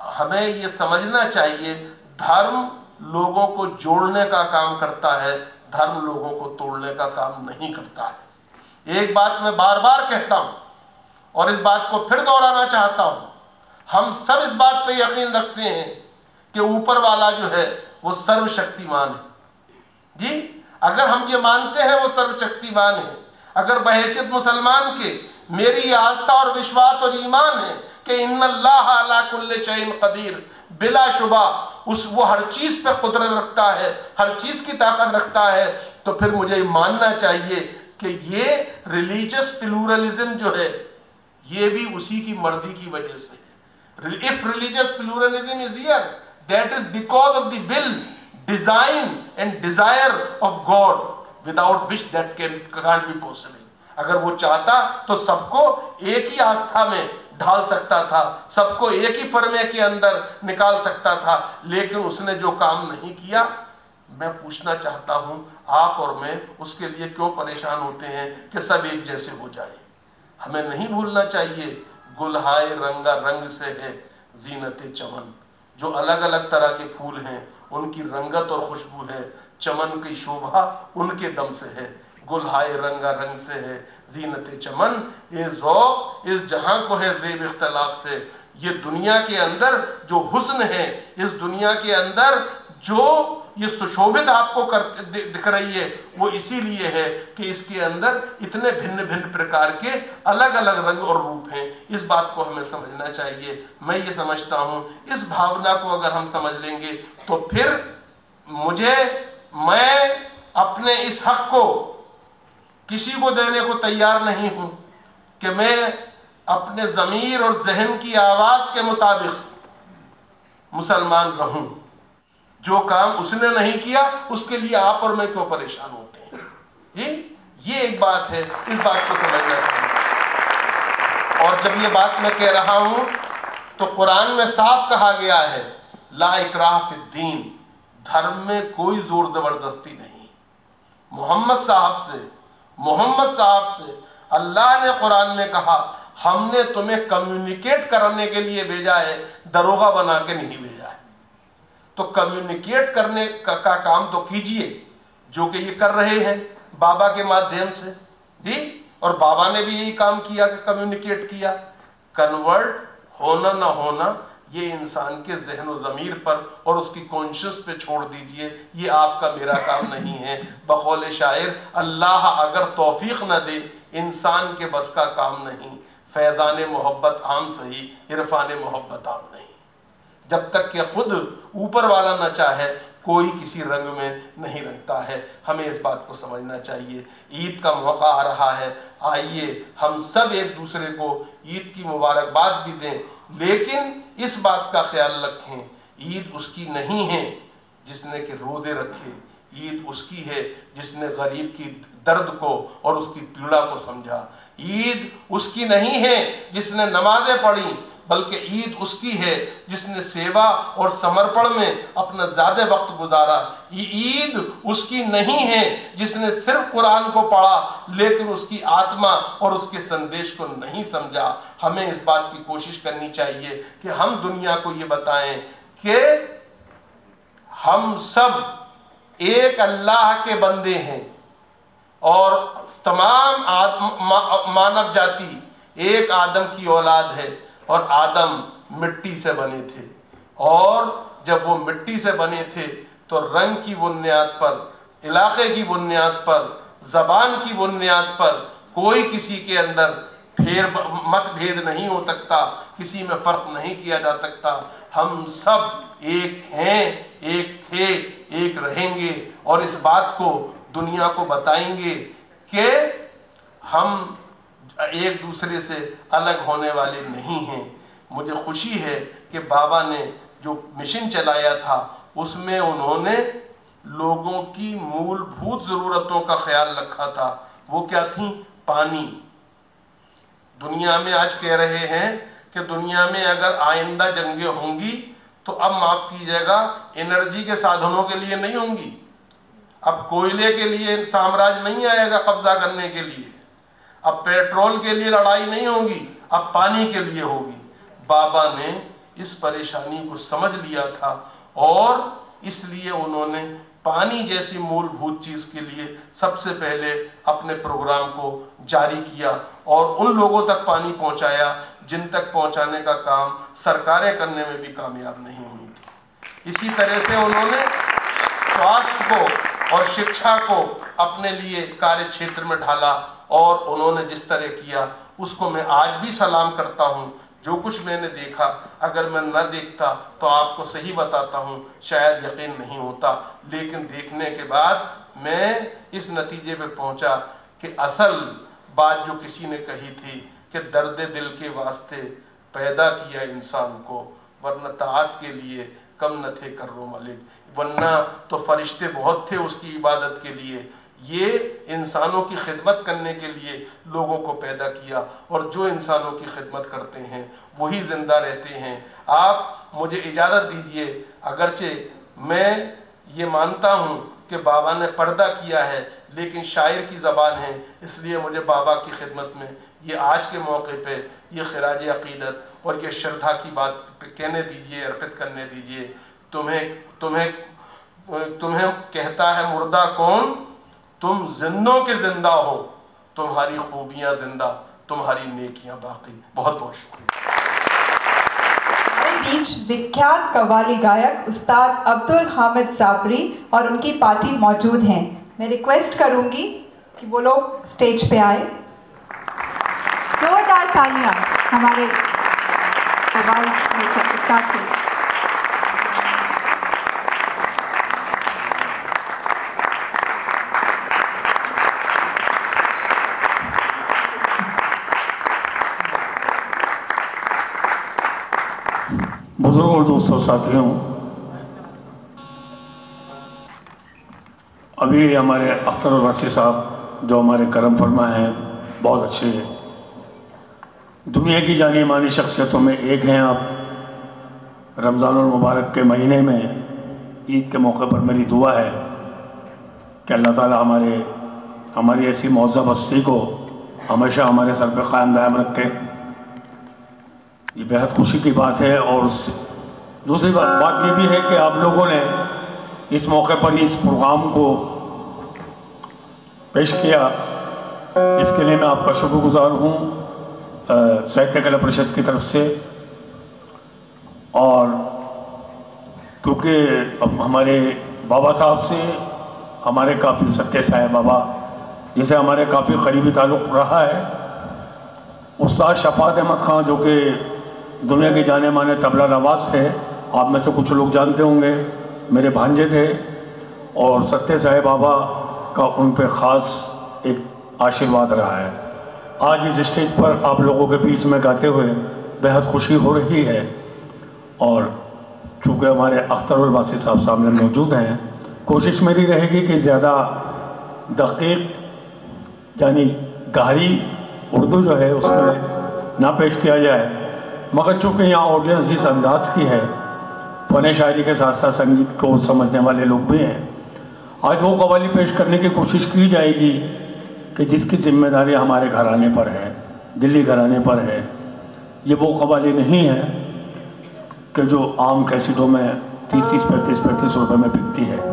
हमें ये समझना चाहिए, धर्म लोगों को जोड़ने का काम करता है, धर्म लोगों को तोड़ने का काम नहीं करता है। एक बात मैं बार बार कहता हूं और इस बात को फिर दोहराना चाहता हूं, हम सब इस बात पे यकीन रखते हैं कि ऊपर वाला जो है वो सर्वशक्तिमान है। जी, अगर हम ये मानते हैं वो सर्वशक्तिमान है, अगर बहैसियत मुसलमान के मेरी आस्था और विश्वास और ईमान है कि इन्नल्लाह अला कुल्लि शैइन कदीर, बिलाशुबा उस वो हर चीज पे कुदरत रखता है, हर चीज की ताकत रखता है, तो फिर मुझे मानना चाहिए कि ये रिलीजियस प्लूरलिज्म जो है ये भी उसी की मर्जी की वजह से है। If religious pluralism is here, that is because of the will, design and desire of God, without which that can can't be possible. अगर वो चाहता तो सबको एक ही आस्था में ढाल सकता था, सबको एक ही फरमे के अंदर निकाल सकता था, लेकिन उसने जो काम नहीं किया, मैं पूछना चाहता हूं आप और मैं उसके लिए क्यों परेशान होते हैं कि सब एक जैसे हो जाए। हमें नहीं भूलना चाहिए, गुलहाय रंगा रंग से है जीनते चमन, जो अलग अलग तरह के फूल हैं उनकी रंगत और खुशबू है, चमन की शोभा उनके दम से है। गुलहाय रंगा रंग से है जीनते चमन, ये ज़ौक़ इस जहां को है ज़ेब इख्तिलाफ से। ये दुनिया के अंदर जो हुस्न है, इस दुनिया के अंदर जो ये सुशोभित आपको कर दिख रही है, वो इसीलिए है कि इसके अंदर इतने भिन्न भिन्न प्रकार के अलग अलग रंग और रूप हैं। इस बात को हमें समझना चाहिए। मैं ये समझता हूँ इस भावना को अगर हम समझ लेंगे तो फिर मुझे, मैं अपने इस हक को किसी को देने को तैयार नहीं हूं कि मैं अपने ज़मीर और जहन की आवाज़ के मुताबिक मुसलमान रहूं। जो काम उसने नहीं किया उसके लिए आप और मैं क्यों परेशान होते हैं। ये ये एक बात है, इस बात को समझना चाहिए। और जब ये बात मैं कह रहा हूं तो कुरान में साफ कहा गया है, ला इकराह फिद्दीन, धर्म में कोई जोर जबरदस्ती नहीं। मोहम्मद साहब से मोहम्मद साहब से अल्लाह ने कुरान में कहा, हमने तुम्हें कम्युनिकेट करने के लिए भेजा है, दरोगा बना के नहीं भेजा है। तो कम्युनिकेट करने का, का काम तो कीजिए, जो कि ये कर रहे हैं बाबा के माध्यम से जी। और बाबा ने भी यही काम किया कि कम्युनिकेट किया। कन्वर्ट होना ना होना ये इंसान के जहन व ज़मीर पर और उसकी कॉन्शियस पे छोड़ दीजिए, ये आपका मेरा काम नहीं है। बकौल शायर, अल्लाह अगर तौफीक न दे इंसान के बस का काम नहीं। फैदान मोहब्बत आम सही, इरफान मोहब्बत आम नहीं। जब तक कि खुद ऊपर वाला न चाहे कोई किसी रंग में नहीं रंगता है। हमें इस बात को समझना चाहिए। ईद का मौका आ रहा है, आइए हम सब एक दूसरे को ईद की मुबारकबाद भी दें, लेकिन इस बात का ख्याल रखें, ईद उसकी नहीं है जिसने के रोज़े रखे, ईद उसकी है जिसने गरीब की दर्द को और उसकी पीड़ा को समझा। ईद उसकी नहीं है जिसने नमाजें पढ़ी, बल्कि ईद उसकी है जिसने सेवा और समर्पण में अपना ज़्यादा वक्त गुजारा। ईद उसकी नहीं है जिसने सिर्फ कुरान को पढ़ा लेकिन उसकी आत्मा और उसके संदेश को नहीं समझा। हमें इस बात की कोशिश करनी चाहिए कि हम दुनिया को ये बताएं कि हम सब एक अल्लाह के बंदे हैं और तमाम मानव जाति एक आदम की औलाद है और आदम मिट्टी से बने थे। और जब वो मिट्टी से बने थे तो रंग की बुनियाद पर, इलाके की बुनियाद पर, ज़बान की बुनियाद पर कोई किसी के अंदर फेर मतभेद नहीं हो सकता, किसी में फ़र्क नहीं किया जा सकता। हम सब एक हैं, एक थे, एक रहेंगे और इस बात को दुनिया को बताएंगे कि हम एक दूसरे से अलग होने वाले नहीं हैं। मुझे खुशी है कि बाबा ने जो मिशन चलाया था उसमें उन्होंने लोगों की मूलभूत ज़रूरतों का ख्याल रखा था। वो क्या थी? पानी। दुनिया में आज कह रहे हैं कि दुनिया में अगर आइंदा जंगें होंगी तो अब माफ़ कीजिएगा एनर्जी के साधनों के लिए नहीं होंगी, अब कोयले के लिए साम्राज्य नहीं आएगा कब्जा करने के लिए, अब पेट्रोल के लिए लड़ाई नहीं होगी, अब पानी के लिए होगी। बाबा ने इस परेशानी को समझ लिया था और इसलिए उन्होंने पानी जैसी मूलभूत चीज के लिए सबसे पहले अपने प्रोग्राम को जारी किया और उन लोगों तक पानी पहुंचाया जिन तक पहुंचाने का काम सरकारें करने में भी कामयाब नहीं हुई थी। इसी तरह से उन्होंने स्वास्थ्य को और शिक्षा को अपने लिए कार्य क्षेत्र में ढाला और उन्होंने जिस तरह किया उसको मैं आज भी सलाम करता हूं। जो कुछ मैंने देखा, अगर मैं न देखता तो आपको सही बताता हूं, शायद यकीन नहीं होता, लेकिन देखने के बाद मैं इस नतीजे पे पहुंचा कि असल बात जो किसी ने कही थी कि दर्द दिल के वास्ते पैदा किया इंसान को, वरना ताअत के लिए कम न थे कर्रो मलिक, वरना तो फरिश्ते बहुत थे उसकी इबादत के लिए। ये इंसानों की खिदमत करने के लिए लोगों को पैदा किया और जो इंसानों की खिदमत करते हैं वही जिंदा रहते हैं। आप मुझे इजाज़त दीजिए, अगरचे मैं ये मानता हूँ कि बाबा ने पर्दा किया है, लेकिन शायर की ज़बान है, इसलिए मुझे बाबा की खिदमत में ये आज के मौके पे ये खिराज अक़ीदत और ये श्रद्धा की बात कहने दीजिए, अर्पित करने दीजिए। तुम्हें तुम्हें तुम्हें कहता है मुर्दा कौन, तुम जिंदों के जिंदा हो, तुम्हारी खूबियां जिंदा, तुम्हारी नेकियां बाकी। बहुत बहुत शुक्रिया। हमारे बीच विख्यात कव्वाली गायक उस्ताद अब्दुल हामिद साबरी और उनकी पार्टी मौजूद हैं। मैं रिक्वेस्ट करूंगी कि वो लोग स्टेज पे आए। जोरदार तालियां हमारे कव्वाली उस्ताद के। बुजुर्गों और दोस्तों, साथियों, अभी हमारे अख्तर वासी साहब जो हमारे करम फरमा हैं, बहुत अच्छे दुनिया की जानी मानी शख्सियतों में एक हैं आप। रमज़ानुल मुबारक के महीने में ईद के मौके पर मेरी दुआ है कि अल्लाह ताला हमारे हमारी ऐसी मौज़ब हस्ती को हमेशा हमारे सर पर कायम दायम रखे। ये बेहद खुशी की बात है। और दूसरी बात बात ये भी है कि आप लोगों ने इस मौके पर इस प्रोग्राम को पेश किया, इसके लिए मैं आपका शुक्रगुजार हूँ साहित्य कला परिषद की तरफ से। और क्योंकि अब हमारे बाबा साहब से हमारे काफ़ी सत्य साहब बाबा जिसे हमारे काफ़ी करीबी ताल्लुक़ रहा है, उस्ताद शफात अहमद खां जो कि दुनिया के जाने माने तबला नवाज थे, आप में से कुछ लोग जानते होंगे, मेरे भांजे थे। और सत्य साहब बाबा का उन पे ख़ास एक आशीर्वाद रहा है। आज इस स्टेज पर आप लोगों के बीच में गाते हुए बेहद खुशी हो रही है। और चूँकि हमारे अख्तर वासी साहब सामने मौजूद हैं, कोशिश मेरी रहेगी कि ज़्यादा दक़ीक़ यानी गहरी उर्दू जो है उसमें ना पेश किया जाए, मगर चूँकि यहाँ ऑडियंस जिस अंदाज की है, फ़न शायरी के साथ साथ संगीत को समझने वाले लोग भी हैं, आज वो कव्वाली पेश करने की कोशिश की जाएगी कि जिसकी जिम्मेदारी हमारे घराने पर है, दिल्ली घराने पर है। ये वो कव्वाली नहीं है कि जो आम कैसेटों में तीस तीस पैंतीस पैंतीस रुपये में बिकती है।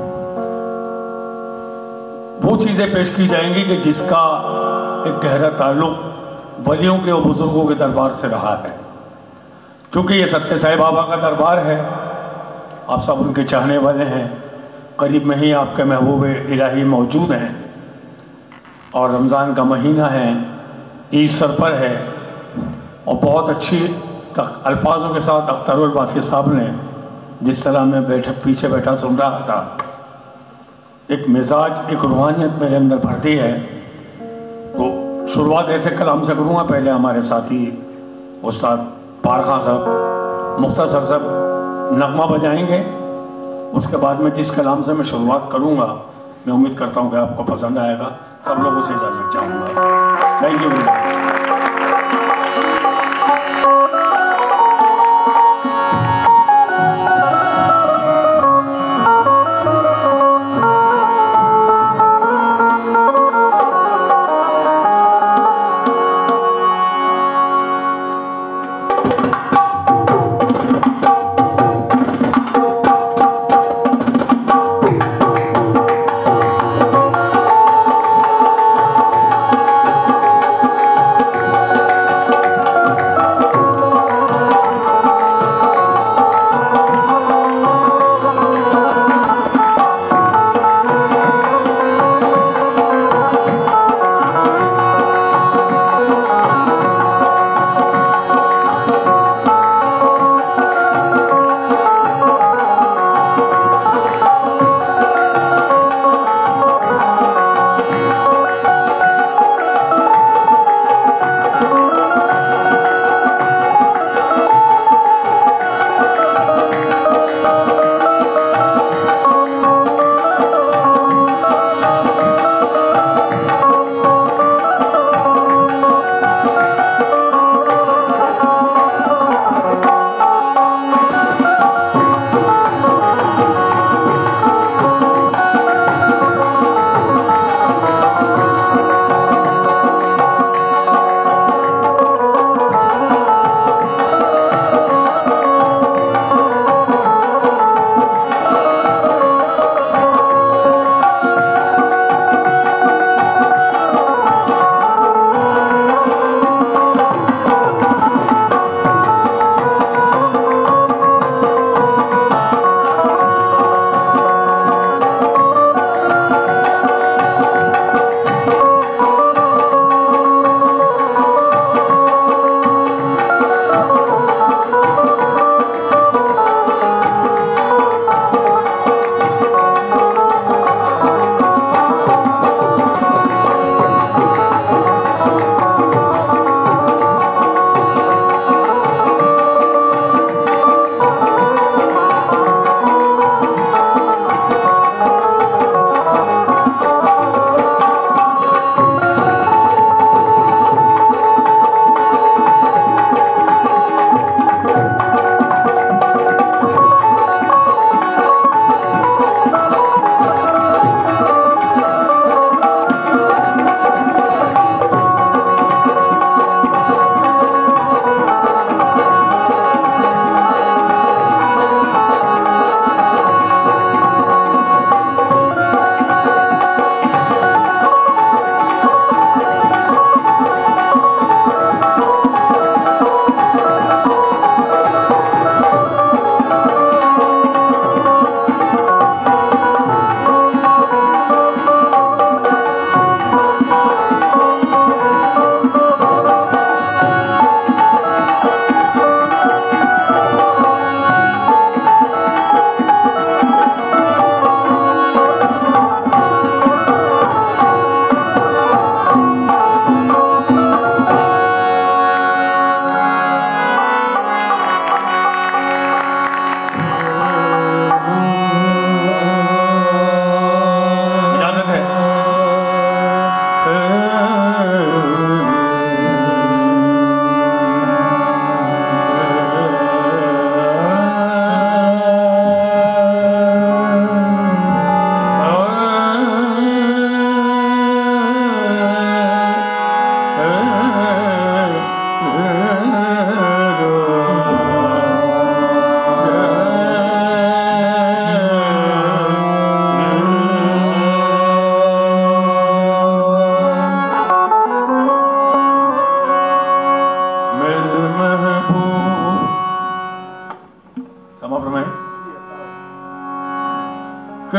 वो चीज़ें पेश की जाएंगी कि जिसका एक गहरा ताल्लुक़ वलियों के और बुज़ुर्गों के दरबार से रहा है। क्योंकि ये सत्य साईं बाबा का दरबार है, आप सब उनके चाहने वाले हैं, करीब में ही आपके महबूब इलाही मौजूद हैं और रमज़ान का महीना है, ईद सर पर है। और बहुत अच्छी अल्फाजों के साथ अख्तर वासी साहब ने जिस तरह मैं बैठे पीछे बैठा सुन रहा था, एक मिजाज, एक रूहानियत मेरे अंदर भरती है। तो शुरुआत ऐसे कलाम से करूँगा। पहले हमारे साथी उस्ताद पार खां साहब मुख्तसर साहब नगमा बजाएंगे, उसके बाद में जिस कलाम से मैं शुरुआत करूँगा, मैं उम्मीद करता हूँ कि आपको पसंद आएगा। सब लोगों से इजाज़त चाहूँगा। Thank you.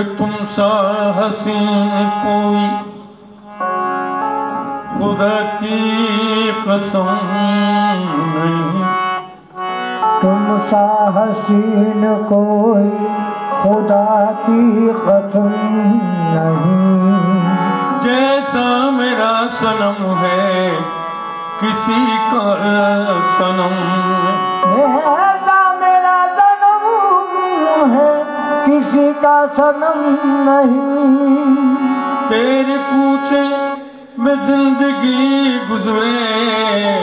कि तुम सा हसीन कोई खुदा की कसम नहीं, तुम सा हसीन कोई खुदा की कसम नहीं। जैसा मेरा सनम है किसी का सनम, ऐसा मेरा सनम है किसी का सनम नहीं। तेरे कूचे में जिंदगी गुजरे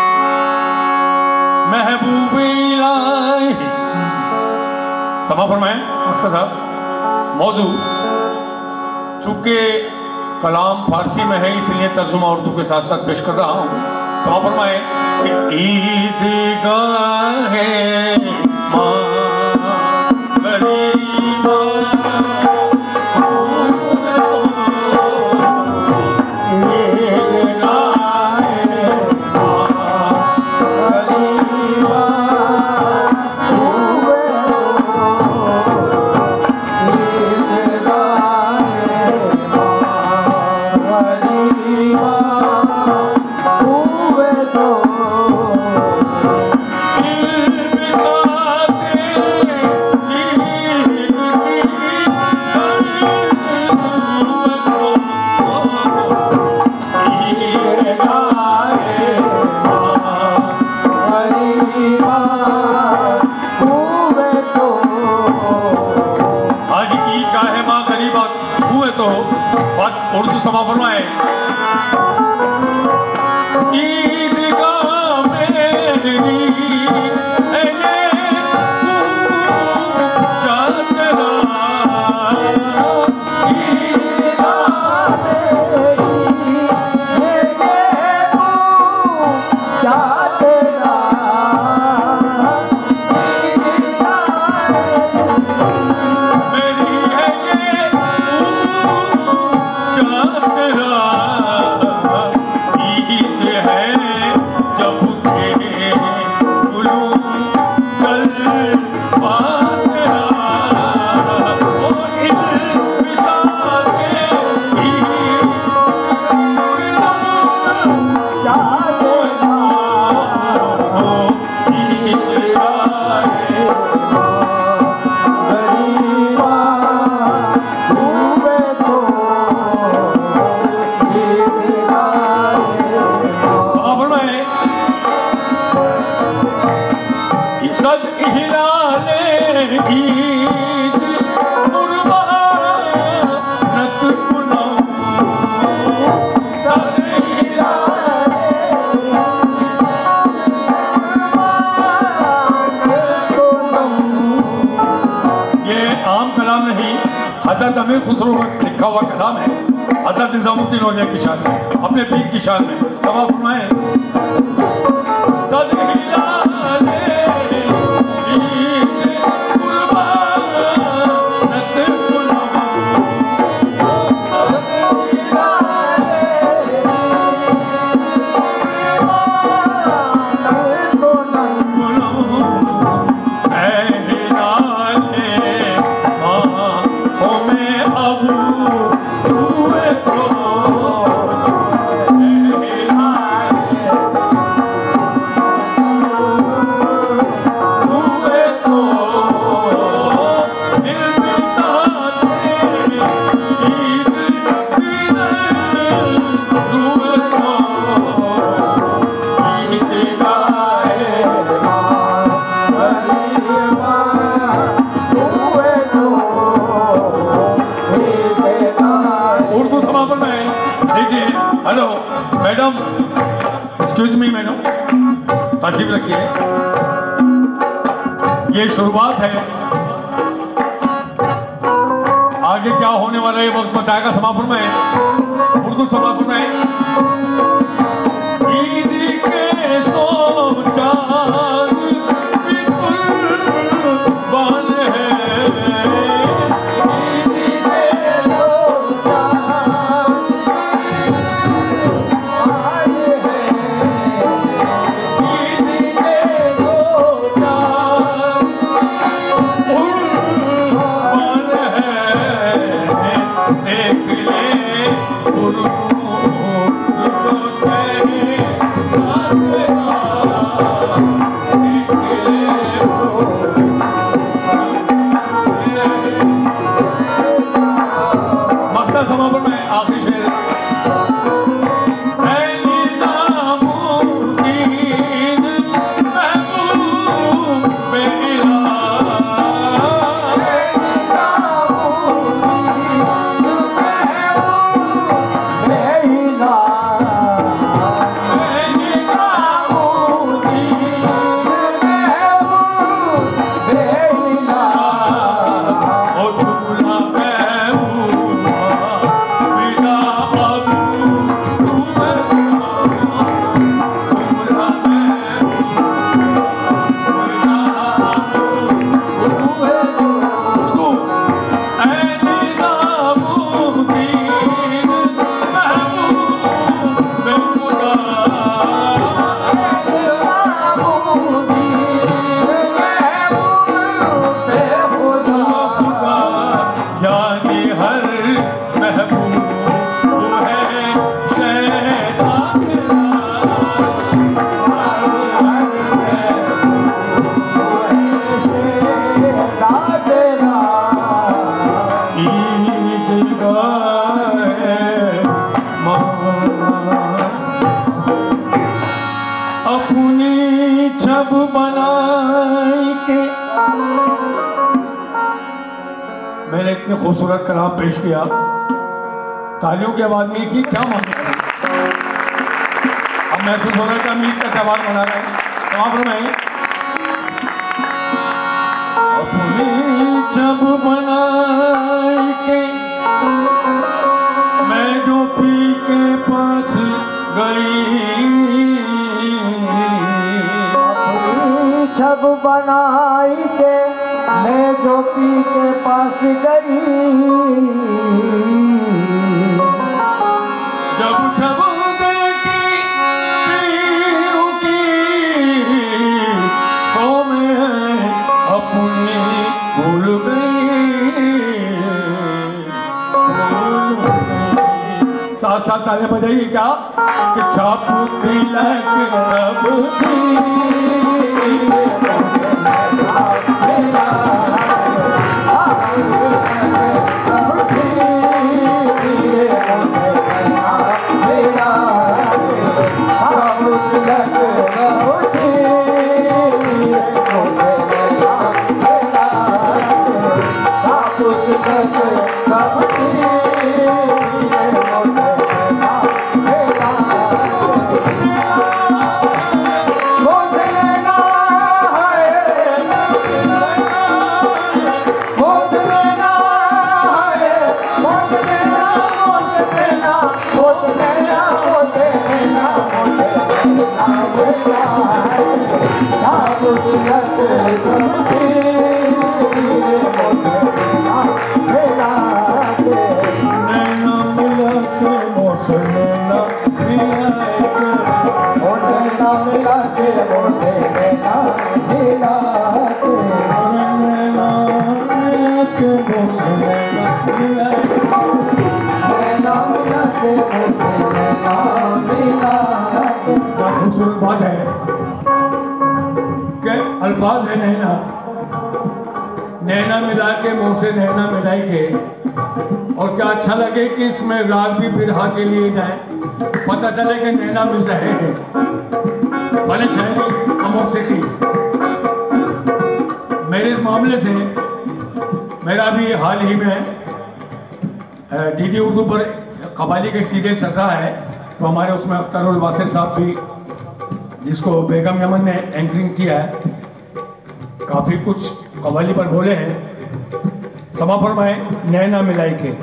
महबूबे इलाही। समा फरमाएं अख्तर साहब। मौजू चूंकि कलाम फारसी में है इसलिए तर्जुमा उर्दू के साथ साथ पेश कर रहा हूँ। समा फरमाएं कि ईदगाह है माँ गरीबा, उर्दू समा फरमाए। ईदगाह मेरी है ये पूजा तेरा, ईदगाह मेरी है ये पूजा तेरा, मेरी है ये ईद है जब के गुलूम चल पातेरा, ओ इल्तिजा के हज़रत अमीर खुसरो का लिखा हुआ कलाम है। हज़रत निज़ामुद्दीन औलिया की शान में, अपने पीर की शान में। समा फरमाएं मैडम, एक्सक्यूज मी मैडम, तशरीफ रखिए। ये शुरुआत है, आगे क्या होने वाला है वक्त बताएगा। समापन में उर्दू समापन में ईद के सो चांद बिल्कुल बाल है, अपनी छब बनाई के मैंने इतनी खूबसूरत कलाम पेश किया, तालियों की आवाज नहीं की, क्या मालूम। अब महसूस हो रहा है कि हम ईद का त्योहार मना रहे हैं। तो आप में अपनी छब बनाई के मैं जो पी के पास गई, छब बनाई के मैं जो पी के पास गई, जब छब देखी पीरू की तो मैं अपनी भूल गई, साथ साथ तालियां बजाइए क्या कि छाप तिलक तब थी खूबसूरत बात है कि अल्फाज है नैना, नैना मिला के मुंह से नैना मिलाई के, और क्या अच्छा लगे कि इसमें राग भी बिरहा के लिए जाए, पता चले कि नैना मिल रहे हैं। भले शायरी हमों से थी। मेरे इस मामले से मेरा भी हाल ही में डीडी उर्दू पर कबाली के सीरियल चल रहा है, तो हमारे उसमें अख्तर वासिर साहब भी, जिसको बेगम यमन ने एंकरिंग किया है, काफ़ी कुछ कव्वाली पर बोले हैं। समा फरमाए नैना मिलाई के।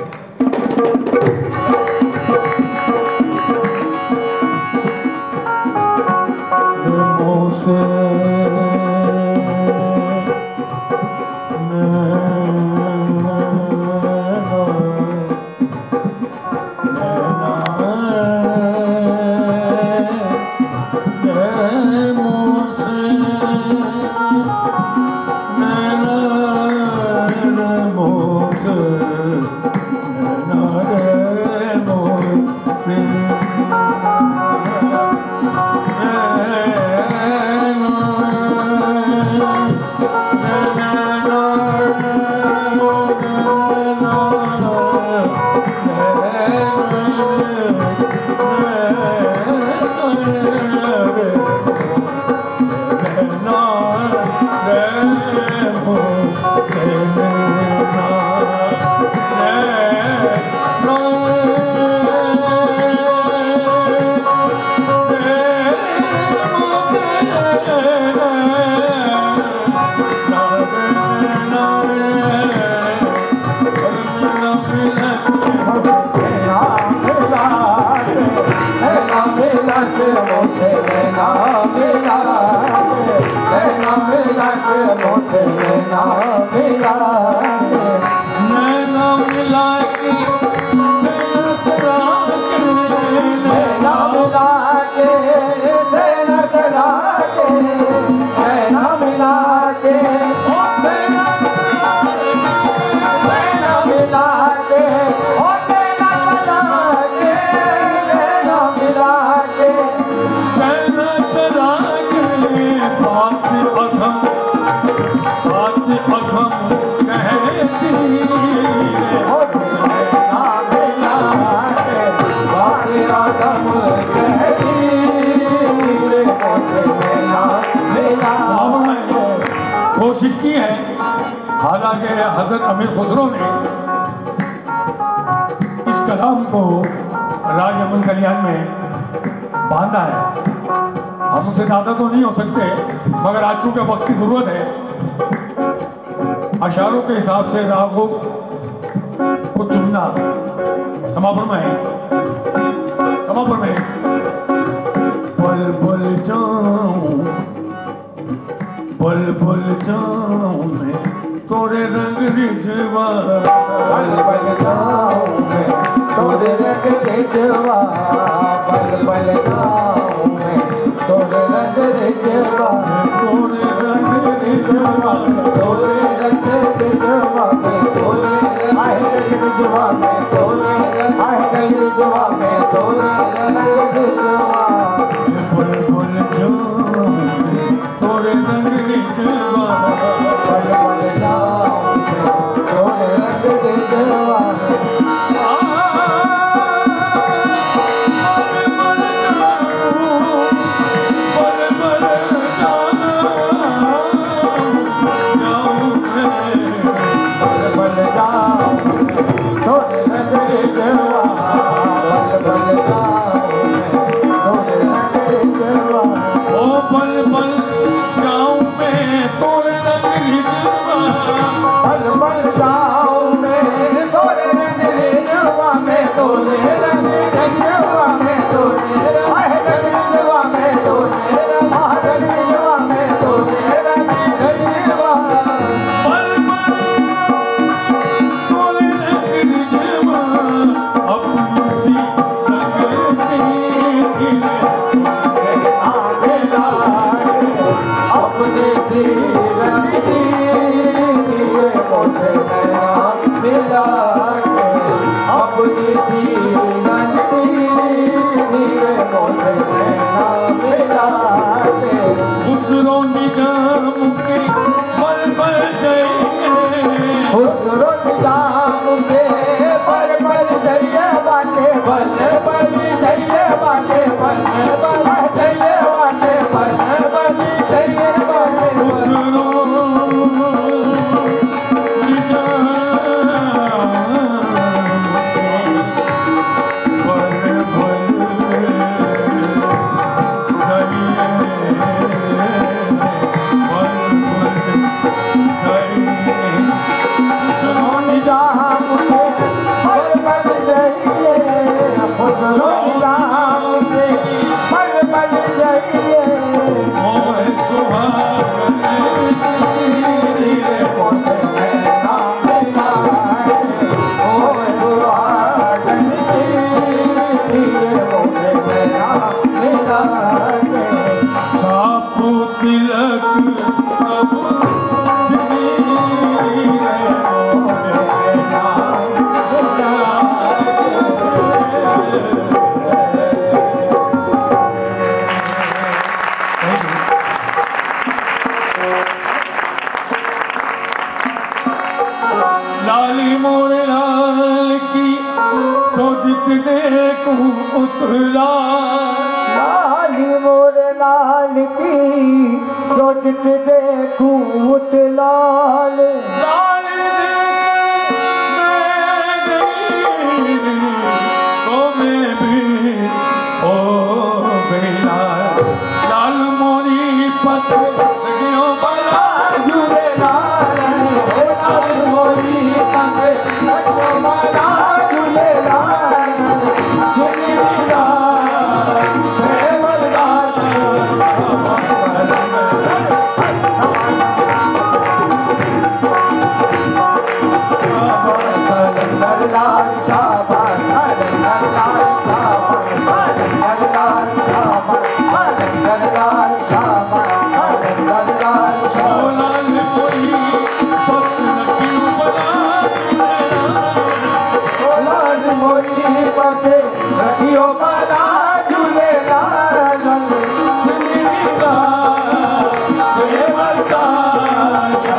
मिला के के हजरत अमीर खुसरो ने इस कलाम को राज अमन कल्याण में बांधा है। हम उससे ज़्यादा तो नहीं हो सकते, मगर आज चूंकि वक्त की ज़रूरत है, अशारों के हिसाब से रागों को चुनना समापन में है। समापन में पल पल जाऊं पल पल जाऊं मैं तोरे रंग रिझवा, पल पल जाऊं मैं तोरे रंग रिझवा, पल पल जाऊं मैं तोरे रंग रिझवा, तोरे रंग रिझवा, तोरे रंग रिझवा में तोरे आहे रिझवा में तोरे आहे रिझवा में तोरे रंग रिझवा, पल पल जाऊं मैं तोरे रंग रिझवा, पल पल जाऊं मैं तोरे रंग रिझवा।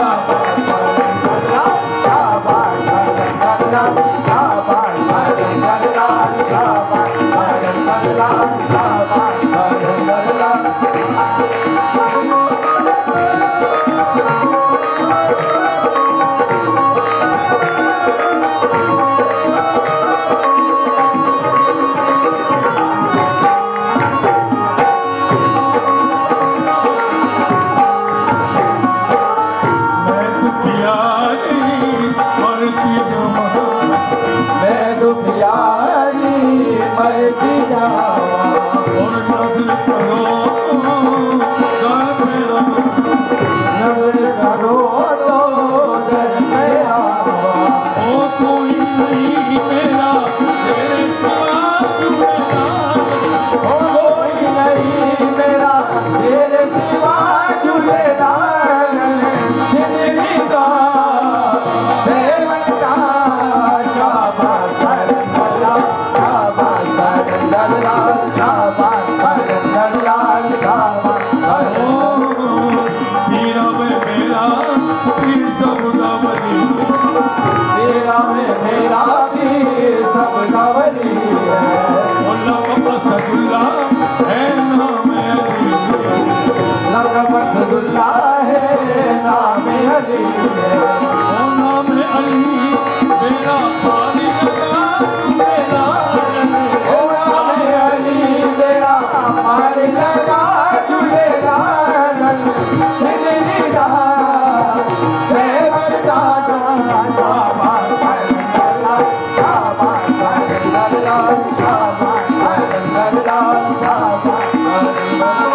Bye. दुखियारी मरती जावा और नजर करो नजर करो तो दर में आवा ओ कोई नहीं मेरा तेरे सिवा झूलेलाल ओ कोई नहीं मेरा तेरे सिवा झूलेलाल जिंदगी का सेवका शाबाश करंदलाल शाबाश करंदलाल शाबाश करंदलाल शाबाश तेरा में मेरा पीर सबका वली तेरा में मेरा पीर सबका वली है लक़ब असदुल्ला है नाम अली लक़ब असदुल्ला है नाम अली है ओ नाम अली मेरा पानी लगा मेरा ओ नाम अली मेरा पानी लगा झूलेलाल जिंदगी का सेवका शाबाश करंदलाल शाबाश करंदलाल शाबाश करंदलाल शाबाश करंदलाल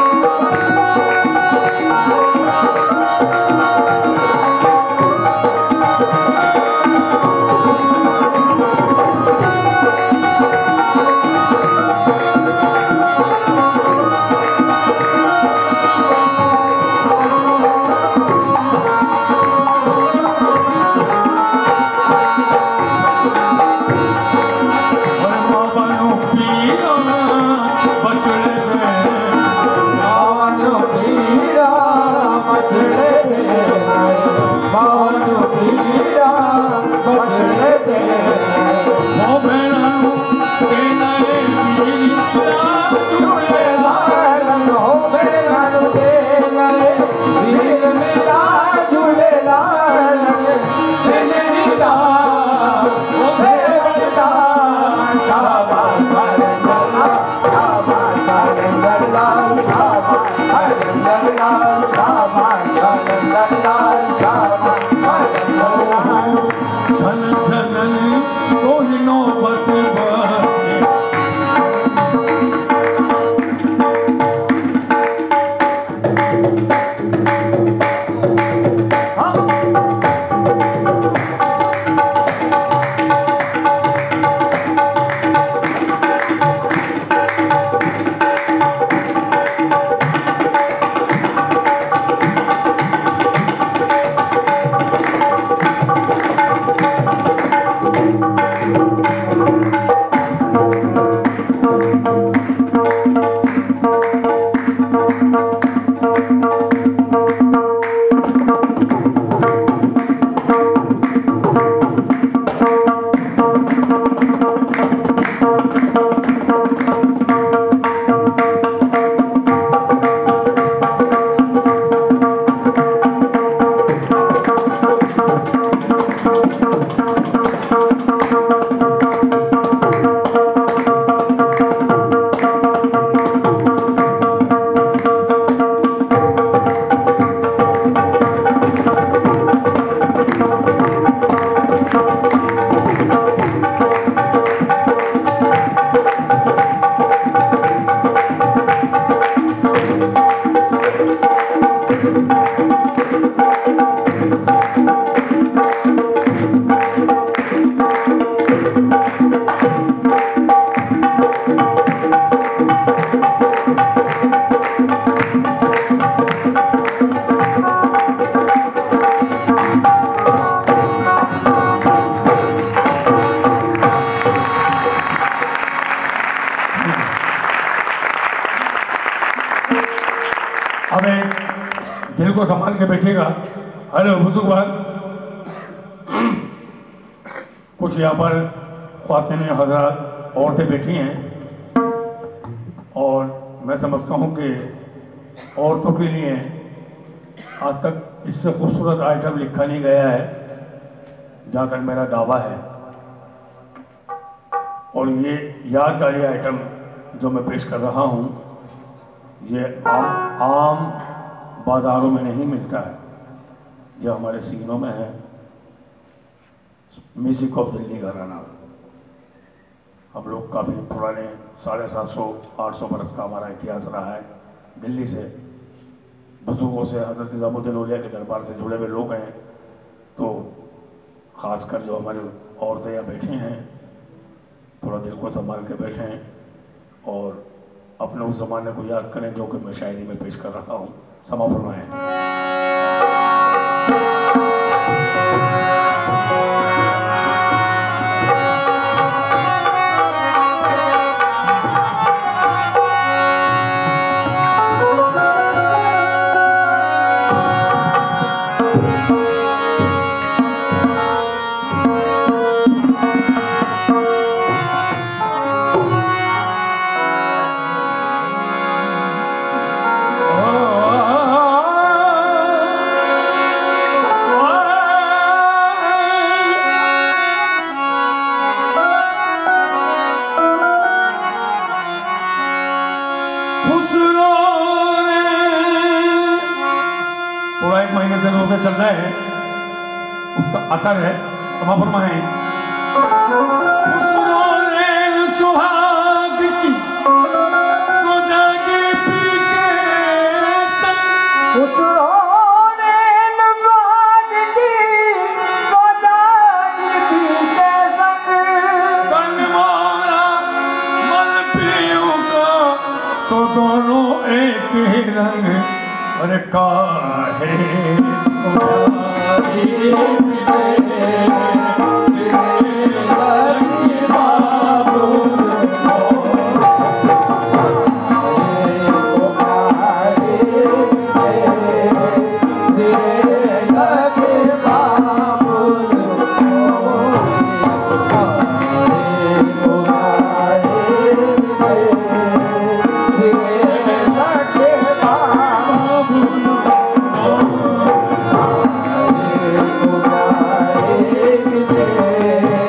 को संभाल के बैठेगा। हेलो बुजुर्ग भाई, कुछ यहाँ पर ख्वातीन हज़रात औरतें बैठी हैं और मैं समझता हूँ कि औरतों के लिए आज तक इससे खूबसूरत आइटम लिखा नहीं गया है जहाँ तक मेरा दावा है। और ये यादगारी आइटम जो मैं पेश कर रहा हूँ ये आम आम बाज़ारों में नहीं मिलता है, यह हमारे सीनों में है। म्यूजिक ऑफ दिल्ली घराना। हम लोग काफ़ी पुराने साढ़े सात सौ आठ सौ बरस का हमारा इतिहास रहा है। दिल्ली से बुजुर्गों से हज़रत निज़ामुद्दीन औलिया के दरबार से जुड़े हुए लोग हैं, तो ख़ासकर जो हमारे औरतें यहाँ बैठी हैं थोड़ा दिल को संभाल के बैठें और अपने उस ज़माने को याद करें जो कि मैं शायरी में पेश कर रहा हूँ। समा फरमाएं। पूरा एक महीने से रोजे चल रहे हैं, उसका असर है। समा फरमाएं। सुहाग की सोजागी पी के संग उतरोने नवाज की सोजागी पी के संग तन मोरा मल पियों का सो दोनों एक ही रंग। अरे काहे Yeah.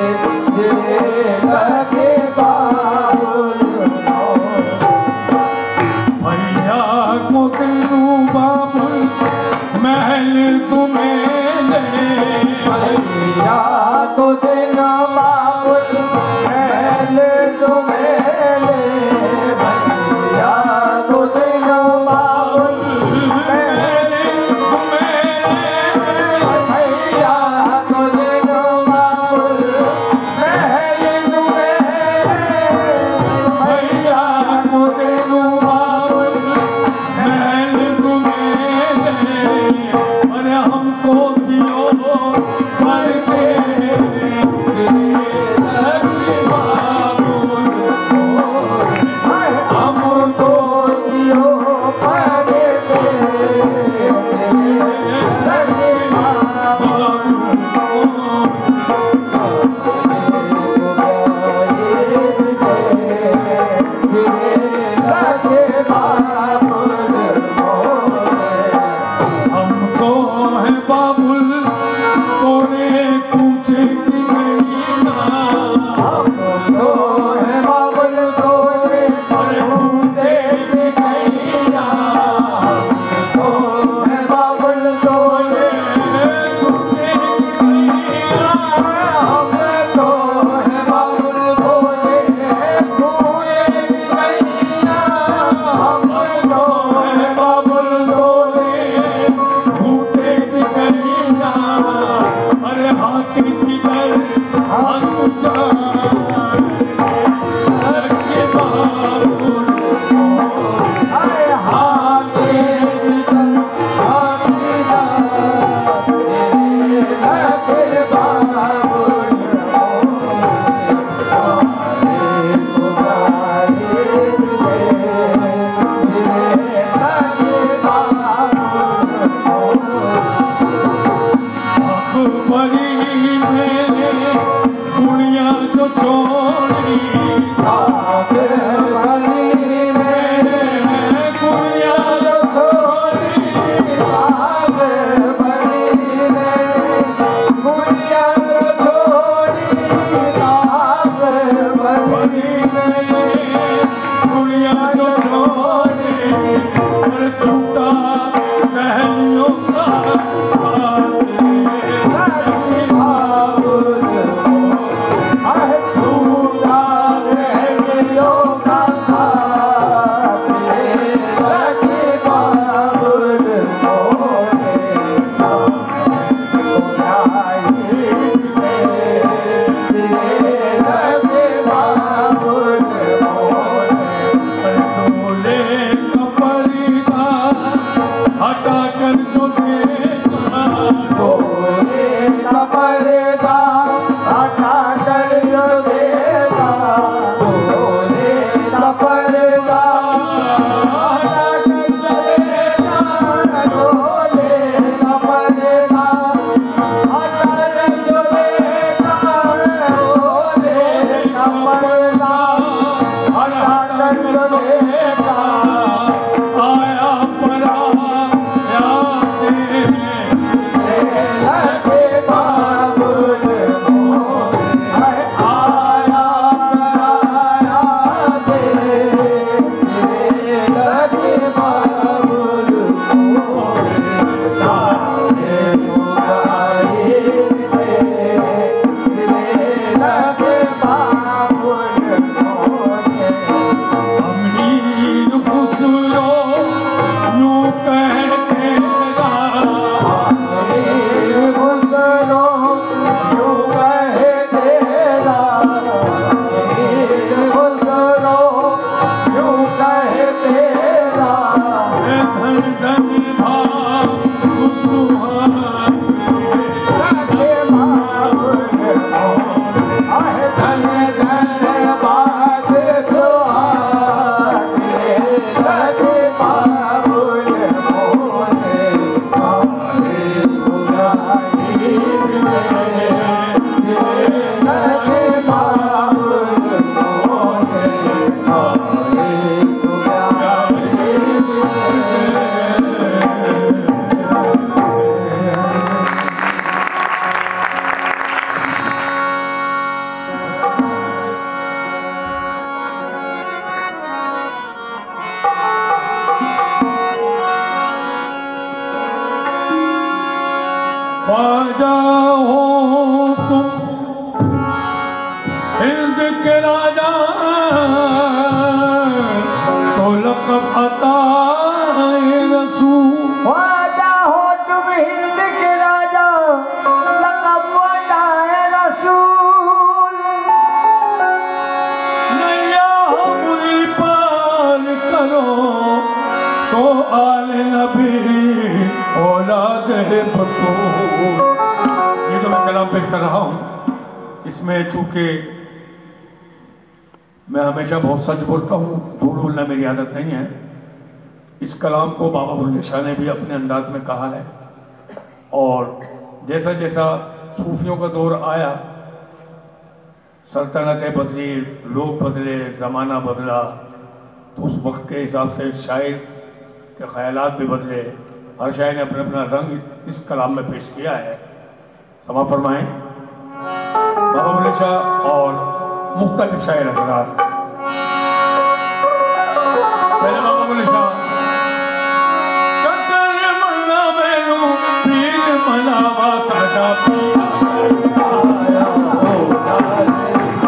पर्दा हटा कर देखा, आया पराया देश लगे बाबुल मोरे, आया पराया देश लगे बाबुल मोरे, तारे मुरारी दे लगे बाबुल मोरे। अमीर खुसरो यूं कहते अमीर खुसरो यूं कहते अमीर खुसरो यूं कहते धन धन भाव सुहाग लगे बाबुल मोरे, आहे धन धन भाग सुहाग लगे बाबुल मोरे, तारे मुरारी दे लगे बाबुल मोरे, तारे मुरारी दे। ख्वाजा हो तुम हिंद के राजा, सो लक़ब अताए रसूल। ख्वाजा हो तुम हिंद के राजा, लक़ब अताए रसूल। नैया मुरी पार करो, सो आल नबी औलाद बतूल। ये जो मैं कलाम पेश कर रहा हूँ, इसमें चूंकि मैं हमेशा बहुत सच बोलता हूँ, झूठ बोलना मेरी आदत नहीं है। इस कलाम को बाबा बुल्ले शाह ने भी अपने अंदाज में कहा है, और जैसा जैसा सूफियों का दौर आया, सल्तनतें बदली, लोग बदले, ज़माना बदला, तो उस वक्त के हिसाब से शायर के ख्यालात भी बदले। हर शायर ने अपना अपना रंग इस, इस कलाम में पेश किया है। समा फरमाएं बाबा बुल्ले शाह और मुख्तलिफ शायर हज़रात। पहले बाबा बुल्ले शाह, शक्कर मना मैनू पीर मनावा साडा पिया आया हो लाले,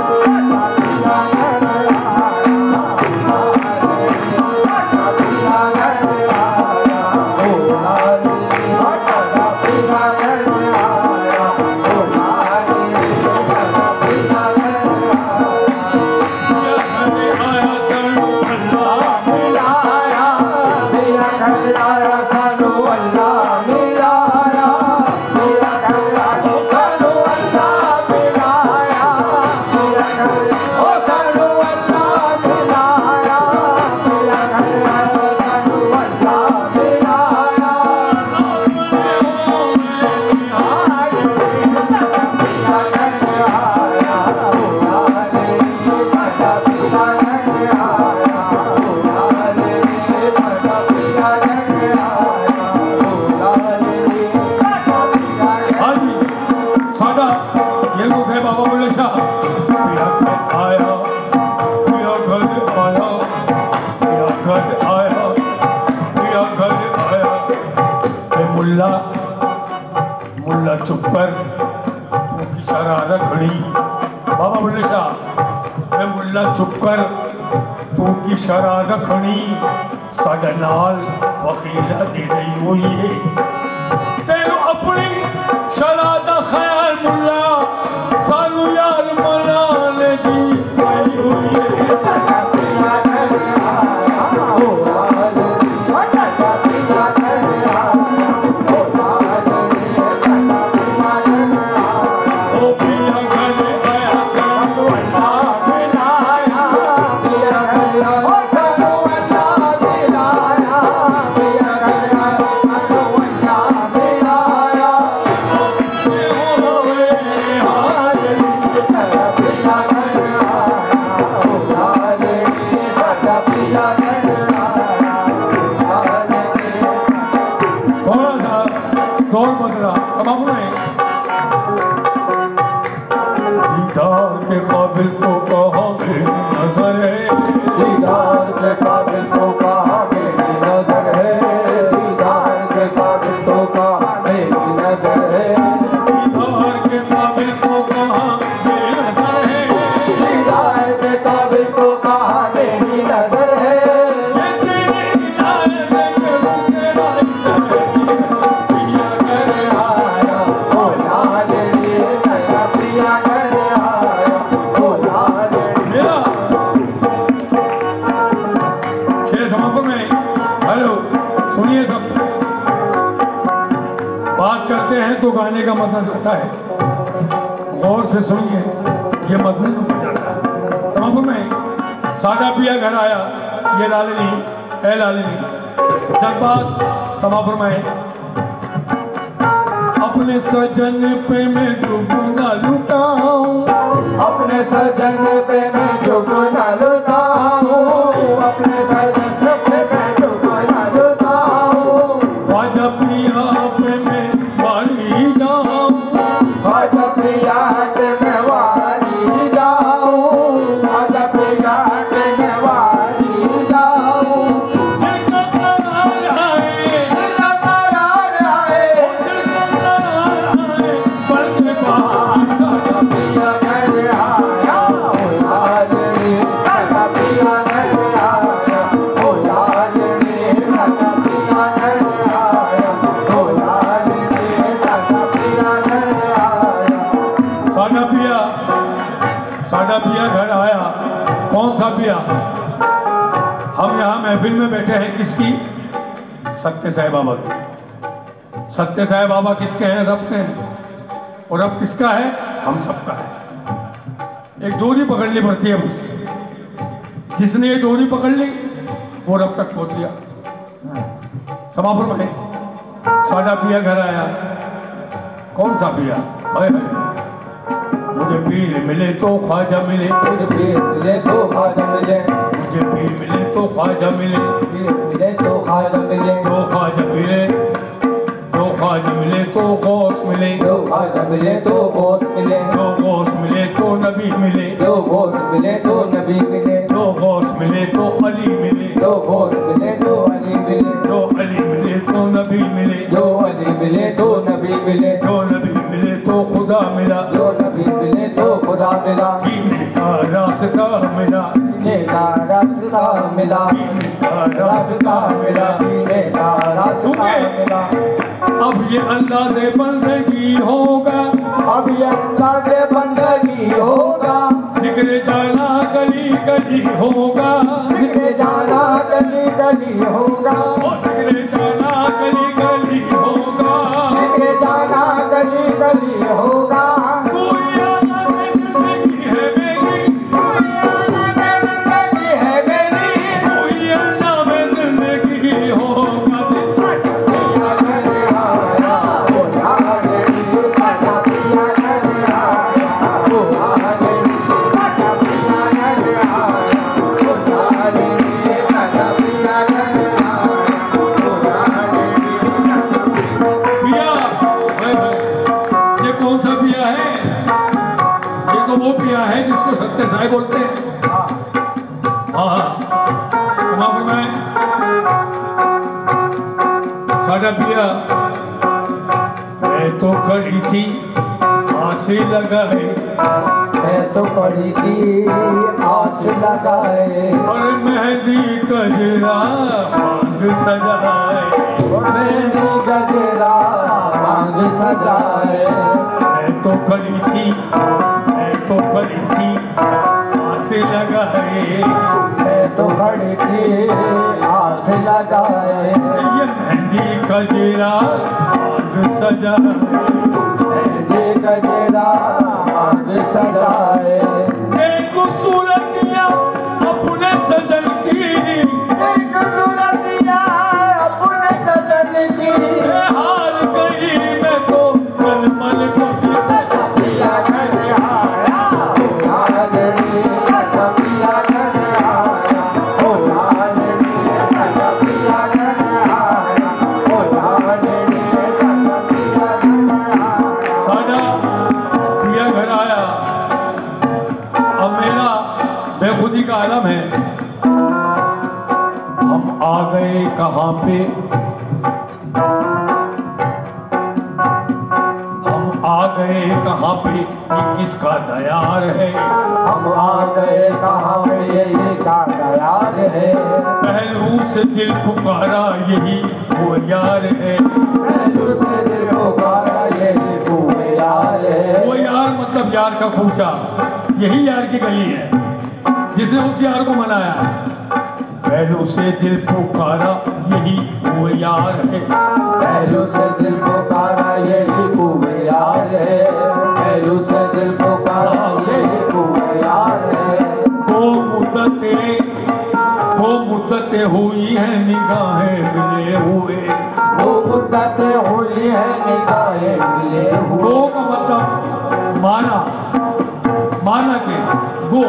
मुल्ला चुप कर तू की शरारत खड़ी। बाबा बुल्ले शाह, मैं मुल्ला चुप कर तू की शरारत खड़ी, साडे नाल वकीला दे रही हुई है, तेनू अपनी शराह दा ख्याल मुल्ला सानू यार मनाने दी आई हुई है। नजर है, दीदार के काबिल तो कहाँ मेरी नजर है, दीदार के काबिल तो कहाँ मेरी नजर है, दीदार के काबिल तो कहाँ मेरी नजर है, दीदार के काबिल तो कहाँ मेरी नजर है, ये तेरे दीदार देखे मुझे पिया कर आया ओ लाडली, मेरा पिया कर आया ओ लाडली। मेरा शेर समापन में, हेलो सुनिए सब, बात करते हैं तो गाने का मजा आता है, गौर से सुनिए, ये मजमून हो जाता है। समापन में सादा पिया घर आया, ये लालिनी है लालिनी, जज्बात समापन में। अपने सजन पे मैं दुगुना लुटाऊं, अपने सजन पे मैं दुगुना लुटाऊं, अपने सजन पे मैं दुगुना लुटाऊं, ख्वाजा पिया पे मैं वारी जाऊं, ख्वाजा पिया पे मैं वारी जाऊं, ख्वाजा पिया पे मैं वारी जाऊं, दिल का करार आए, दिल का करार आए, दिल का करार आए, पल के बाद ख्वाजा पिया घर आया ओ लाडली, ख्वाजा पिया घर आया ओ लाडली, ख्वाजा पिया घर आया ओ लाडली, ख्वाजा पिया घर आया। सादा पिया, सादा पिया घर आया, कौन सा पिया? हम यहाँ महफिल में बैठे हैं किसकी? सत्य साईं बाबा की। सत्य साईं बाबा किसके हैं? रब के हैं। और रब किसका है? हम सबका है। एक डोरी पकड़नी पड़ती है बस, जिसने ये डोरी पकड़ ली वो रब तक पहुंच गया। समापन में सादा पिया घर आया, कौन सा पिया? हाय हाय, मुझे पीर मिले तो ख्वाजा मिले, मुझे पीर मिले तो ख्वाजा मिले, मुझे पीर मिले तो ख्वाजा मिले, पीर मिले तो ख्वाजा मिले, दो ख्वाजा मिले, दो ख्वाजा मिले तो गौस मिले, दो ख्वाजा मिले तो गौस मिले, दो गौस मिले तो नबी मिले, दो गौस मिले तो नबी मिले, दो गौस मिले तो अली मिले, दो गौस मिले तो अली मिले, दो अली मिले तो नबी मिले, दो अली मिले तो नबी मिले, दो नबी मिले तो खुदा मिला, दो नबी मिले तो खुदा मिला, जीने का रास्ता मिला, जीने का रास्ता मिला, जीने का रास्ता मिला, जीने का रास्ता मिला। अब ये अल्लाह से बंदगी होगा, अब ये अल्लाह से बंदगी होगा, जिक्र जाना गली गली होगा, जिक्र जाना गली गली होगा, ओ जिक्र जाना गली गली होगा, जिक्र जाना गली गली होगा। कोई आना से जिंदगी है मेरी, कोई आना से जिंदगी है मेरी, कोई अल्लाह में जिंदगी होगा। पिया घर आया ओ लाडली, सादा पिया घर आया ओ लाडली, सादा पिया घर आया ओ लाडली, सादा पिया घर आया ओ लाडली। पिया, हाय हाय, ये कौन सा पिया है? ये तो वो पिया है जिसको सत्य साईं बोलते हैं। हाँ, समापन में सादा पिया, मैं तो खड़ी थी आसे लगाए, मैं तो पड़ी थी आस लगाए, और मेहंदी गजरा मांग सजाए, और मेरी गजरा मांग सजाए, मैं तो खड़ी थी, मैं तो खड़ी थी आसे लगाए, मैं तो खड़ी थी आस लगाए, ये मेहंदी गजरा मांग सजाए, मेरी गजरा मांग सजाए, एक सूरतिया अपने सजन की, एक सूरतिया अपने सजन की, हार गई मैं तो कलमल को पिया घर आया ओ लाडली, सादा पिया घर आया ओ लाडली, सादा पिया घर आया ओ लाडली, सादा पिया घर आया। सादा पिया घर आया, मैं खुद ही का आलम है। हम आ गए कहाँ पे, हम आ गए कहाँ पे, ये किसका दयार है। हम आ गए कहाँ पे, ये का दयार है। पहलू से दिल पुकारा यही वो यार है। पहलू से दिल पुकारा यही वो यार है। वो यार मतलब यार का पूछा, यही यार की गली है जिसने उस यार को मनाया है। पहलू से दिल पुकारा यही वो यार है। पहलू से दिल पुकारा यही वो यार है। पहलू से दिल पुकारा यही वो यार है। वो मुद्दतें वो मुद्दतें हुई हैं निगाहें मिले हुए। वो मुद्दतें हुई हैं निगाहें मिले हुए। वो का मतलब माना, माना के वो,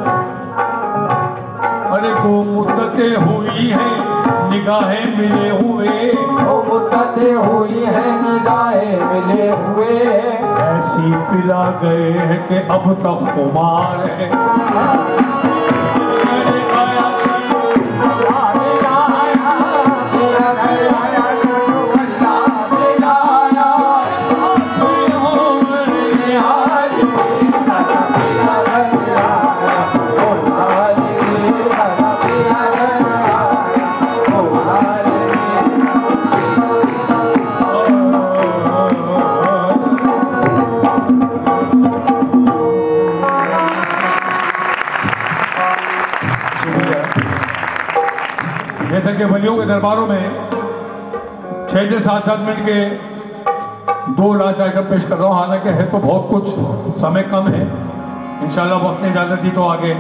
अरे वो मुद्दतें हुई हैं निगाहें मिले हुए। वो मुद्दतें हुई हैं निगाहें मिले हुए। ऐसी पिला गए हैं कि अब तक खुमार है। जैसा कि वलियों के दरबारों में छः छः सात सात मिनट के दो लास्ट आइटम पेश कर रहा हूँ। हालांकि है तो बहुत कुछ, समय कम है। इंशाल्लाह वक्त ने इजाजत दी तो आगे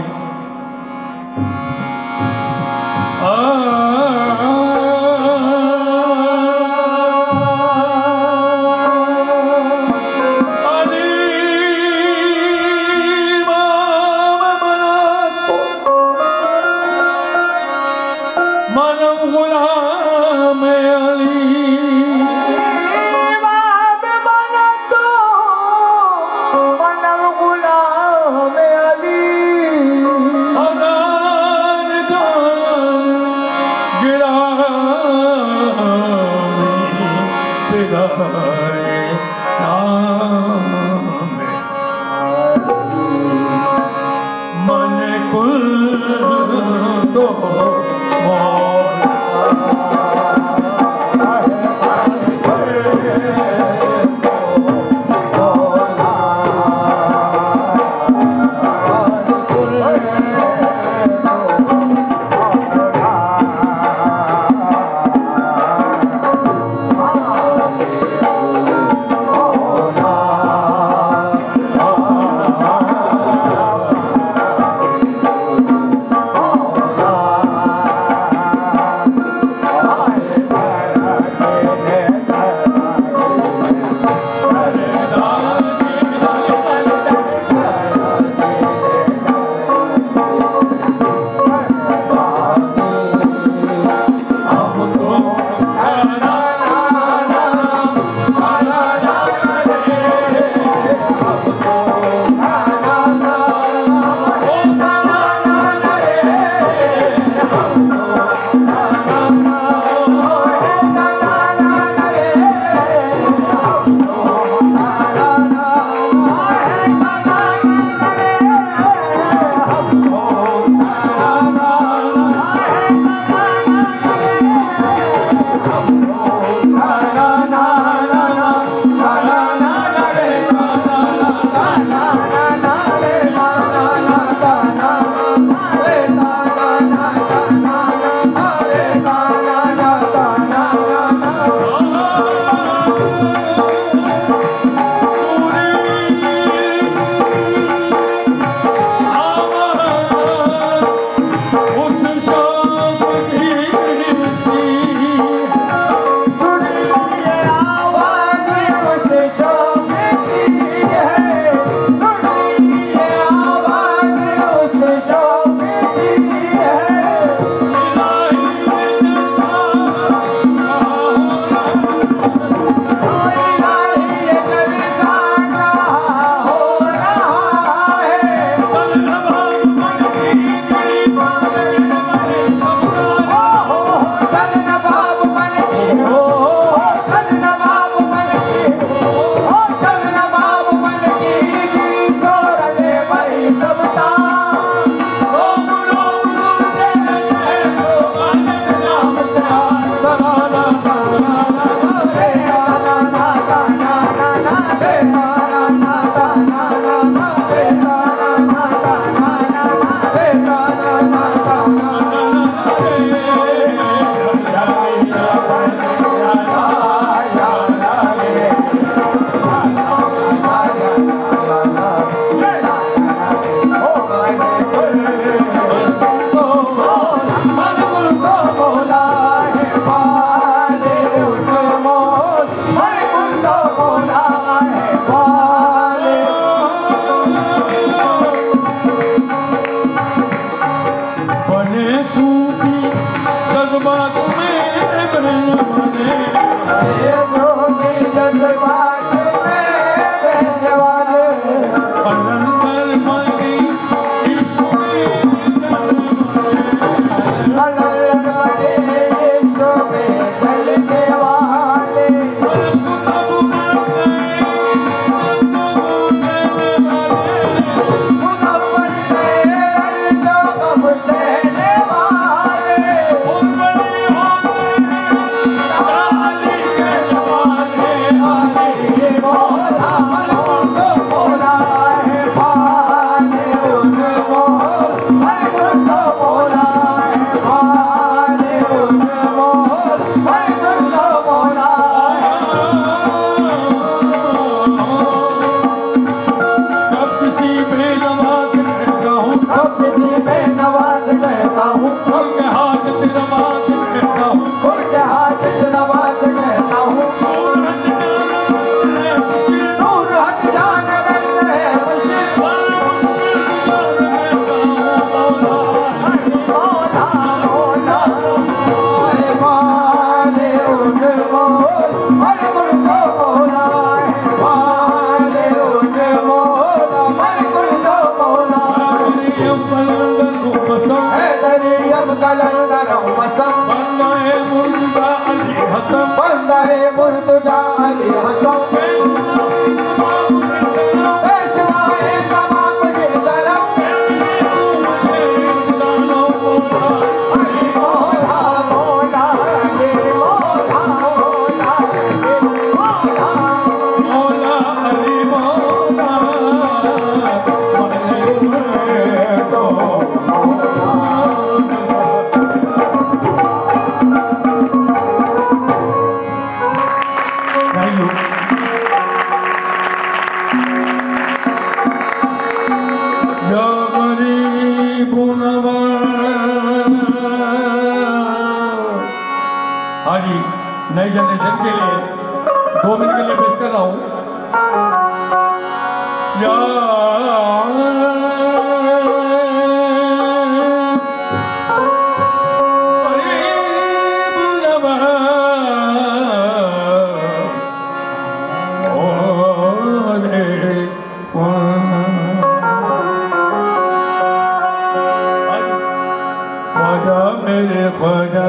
नवाज कहता हूँ, खोल के हाथ तेरा बात कहता हूँ, खोल के हाथ तेरा बात कहता हूँ, दूर हट जाने रहे मुश्किल, मौला मौला अरे वाले उठ बोल अरे मुर्दो मौला, वाले उठ बोल अरे मुर्दो मौला, है दरियम कलंदर मस्तम, बंदा है मुर्तजा अली हसन, बंदा है मुर्तजा अली हसन, पेशवाए तमाम के तरफ अली मौला मौला अली मौला मौला अली मौला मौला अली मौला हाँ जी, नई जनरेशन के लिए दो मिनट के लिए पेश कर रहा हूँ। या मेरे ख्वाजा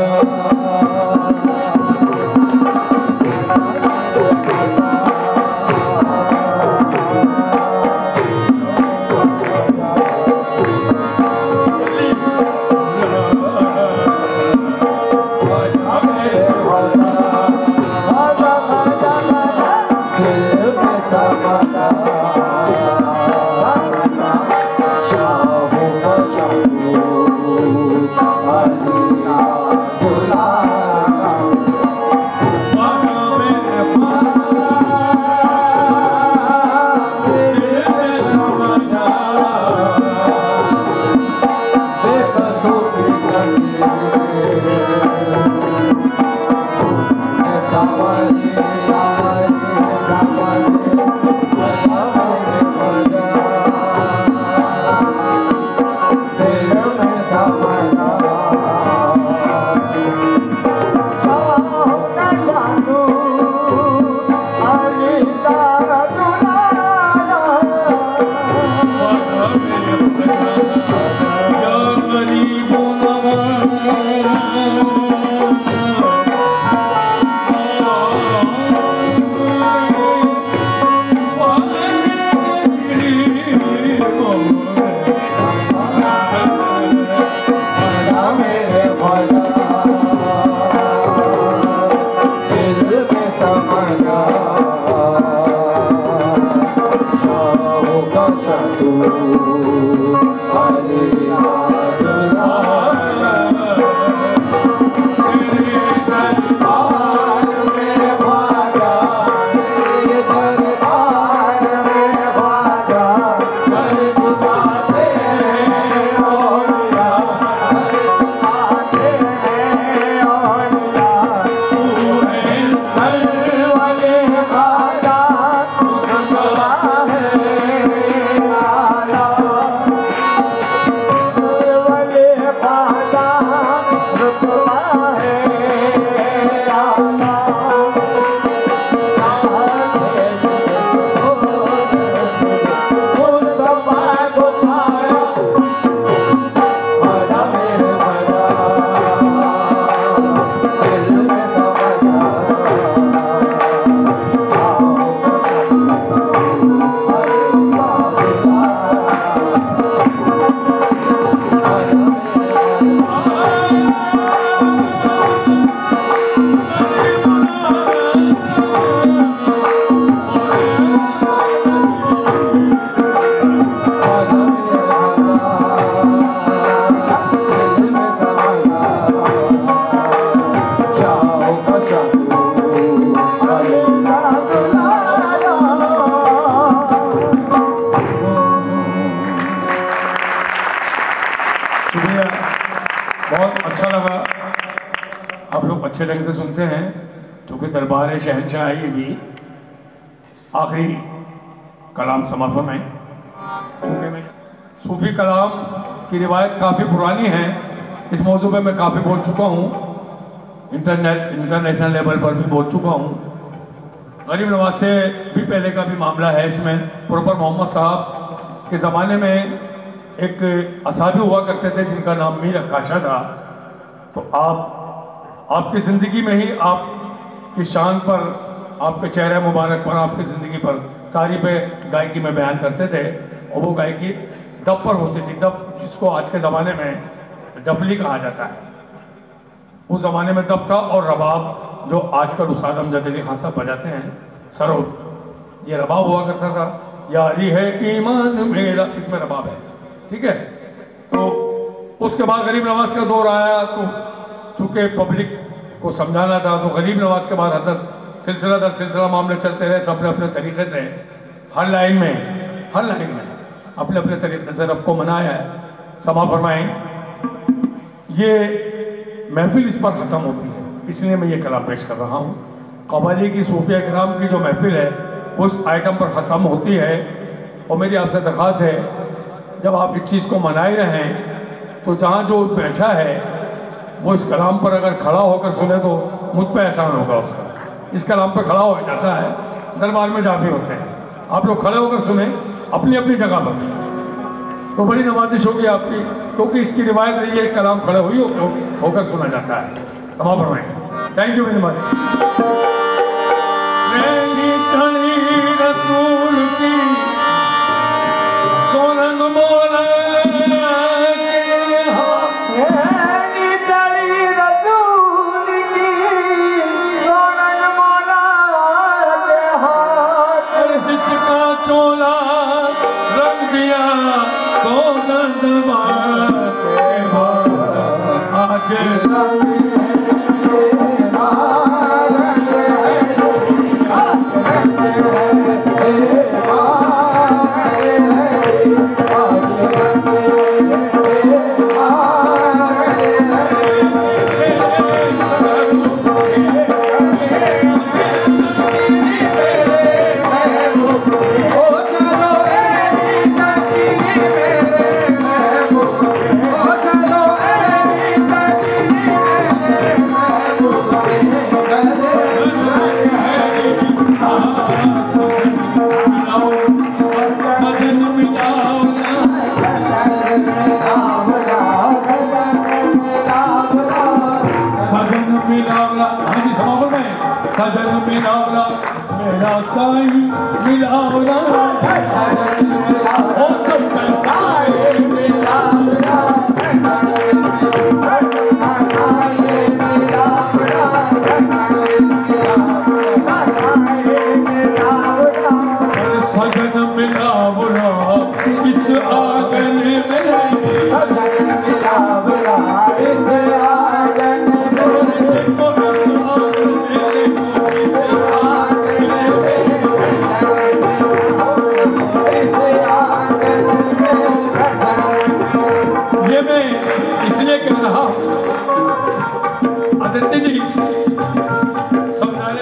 मेरे शुक्रिया, बहुत अच्छा लगा। आप लोग अच्छे ढंग से सुनते हैं, क्योंकि दरबार शहंशाही भी आखिरी कलाम समर्पण है। क्योंकि मैं सूफी कलाम की रिवायत काफ़ी पुरानी है, इस मौजू पे मैं काफ़ी बोल चुका हूँ, इंटरनेट इंटरनेशनल लेवल पर भी बोल चुका हूँ। गरीब नवाज से भी पहले का भी मामला है इसमें। प्रोफेसर मोहम्मद साहब के ज़माने में एक असाबी हुआ करते थे जिनका नाम मीर अक्काशा था। तो आप आपकी ज़िंदगी में ही आपकी शान पर, आपके चेहरे मुबारक पर, आपकी ज़िंदगी पर तारीफ़ गायकी में बयान करते थे, और वो गायकी दब पर होती थी। दब जिसको आज के ज़माने में डफली कहा जाता है, उस ज़माने में दब था। और रबाब जो आजकल उस्ताद अमजद अली खान साहब बजाते हैं, सरोद, ये रबाब हुआ करता था। यारी है ईमान मेरा, इसमें रबाब है, ठीक है। तो उसके बाद गरीब नवाज का दौर आया, तो चूँकि पब्लिक को समझाना था, तो गरीब नवाज के बाद हजरत सिलसिला दर सिलसिला मामले चलते रहे, सब अपने अपने तरीके से, हर लाइन में हर लाइन में अपने अपने तरीके से रब को मनाया है। समा फरमाएं, ये महफिल इस पर ख़त्म होती है, इसलिए मैं ये कलाम पेश कर रहा हूँ। कव्वाली की सूफिया किराम की जो महफिल है उस आइटम पर ख़त्म होती है। और मेरी आपसे दरख्वास्त है, जब आप इस चीज़ को मनाए रहें, तो जहाँ जो बैठा है वो इस कलाम पर अगर खड़ा होकर सुने तो मुझ पर एहसान होगा उसका। इस कलाम पर खड़ा हो जाता है, दरबार में जा भी होते हैं, आप लोग खड़े होकर सुने अपनी अपनी जगह पर, तो बड़ी नवाजिश होगी आपकी, क्योंकि इसकी रिवायत रही है कलाम खड़े हुई हो, होकर सुना जाता है। क्षमा फरमाएं। Thank you very much. रसूल की सोनम मोला चोला रंग दिया तो दर्द आज सजन मिलावला मेरा साई मिलावला सजन मिलावला ओ सजन साई मिलावला सजन मिलावला इस आंगन में सजन मिलावला इस आंगन इसलिए कह रहा आदित्य जी समझाने,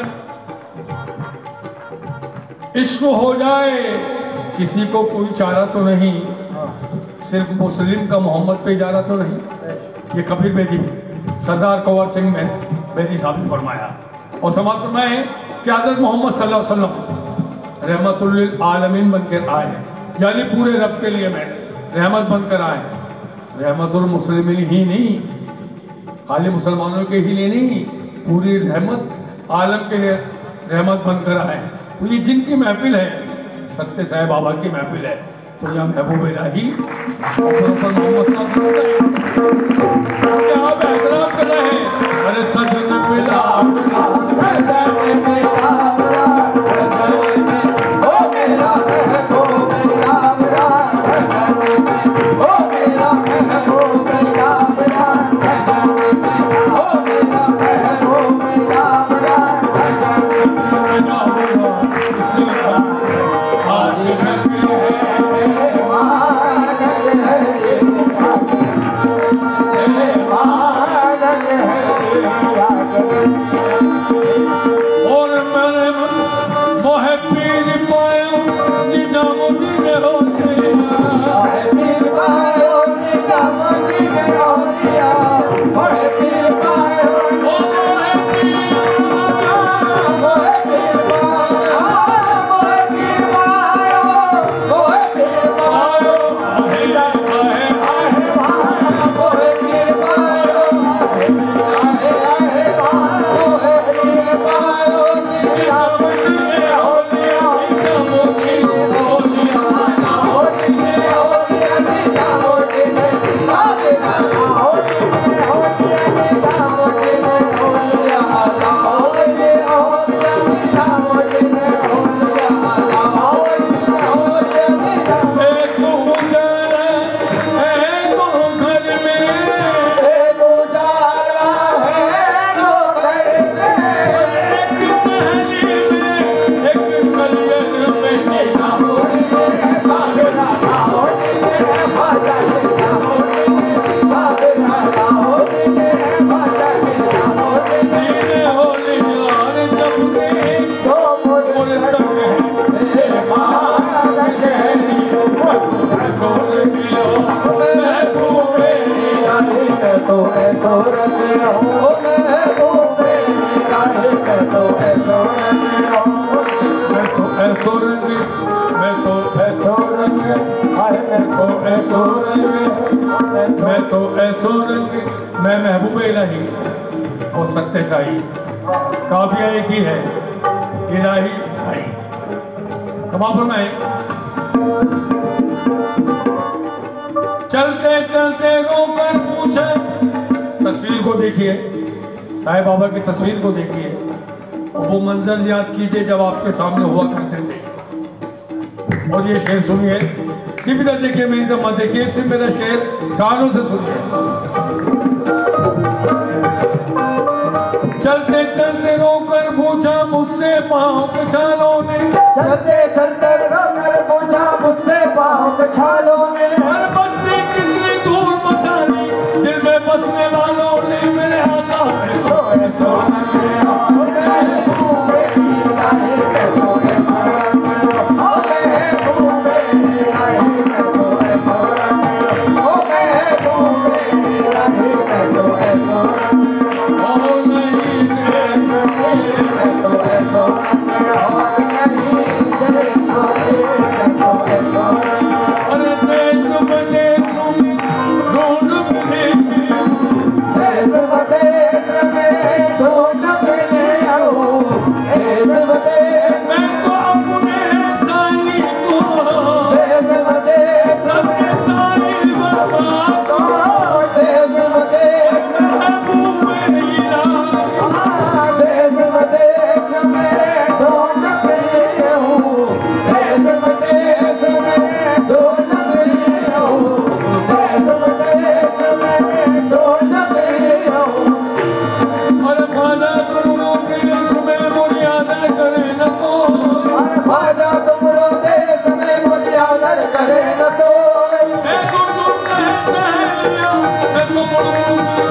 इश्क हो जाए किसी को कोई चारा तो नहीं, सिर्फ मुस्लिम का मोहम्मद पे इजारा तो नहीं। ये कबीर बेदी सरदार कंवर सिंह बेदी साहब ने फरमाया। और समाप्त फरमाए कि हज़रत मोहम्मद सल्लल्लाहु अलैहि वसल्लम रहमतुल लिल आलमीन बनकर आए, यानी पूरे रब के लिए मैं रहमत बनकर आए। रहमतुल मुस्लिमीन ही नहीं, खाली मुसलमानों के ही लिए नहीं, पूरी रहमत आलम के लिए रहमत बनकर आए। तो ये जिनकी महफिल है, सत्य साहिब बाबा की महफिल है, तो यह महबूब इलाही मोहम्मद आप एहतराम कर रहे हैं। अरे सजन मिला मैं तो ऐसो रंग हो महबूबे इलाही मैं तो ऐसो रंग हो मैं तो ऐसो रंग मैं तो ऐसो रंग हाय मैं तो ऐसो रंग मैं तो ऐसो रंग मैं महबूब इलाही और सत्य साई काव्य एक ही है इलाही साई। समापन में चलते चलते रोकर पूछे, तस्वीर को देखिए, साईं बाबा की तस्वीर को देखिए और वो मंजर याद कीजिए जब आपके सामने हुआ करते थे। और ये शेर सुनिए, सिर्फ इधर देखिए, मेरी तरफ मत देखिए, सिर्फ मेरा शेर कानों से सुनिए। चलते चलते रोकर पूछा मुझसे पाँव के छालों ने, चलते चलते रोकर पूछा मुझसे पाँव के छालों ने, हर बस्ती कितनी दूर बसाली दिल में बसने वालों ने, मेरे आका है तो ऐसो रंग हो महबूबे इलाही मैं तो ऐसो रंग हो महबूबे इलाही मैं तो ऐसो रंग हो महबूबे इलाही मैं तो ऐसो रंग हो नहीं मैं तो ऐसो रंग हो नहीं देखो मैं तो ऐसो रंग अरे देश विदेश ढूंढ मिले, देश विदेश में ढूंढ मिले आओ देश विदेश मैं तो अपने साई को देश विदेश सबके साई बाबा को देश विदेश महबूब इलाही, देश विदेश में ढूंढ मिले हूँ देश विदेश में ढूंढ मिले हूँ देश विदेश में ढूंढ मिले हूँ और खाना तुमरो देश में मुरियादर करे न को, ख्वाजा तुमरो देश में मुरियादर करे न तो मैं तो तुम कहे सहेलिया मैं तो मुड़ मुड़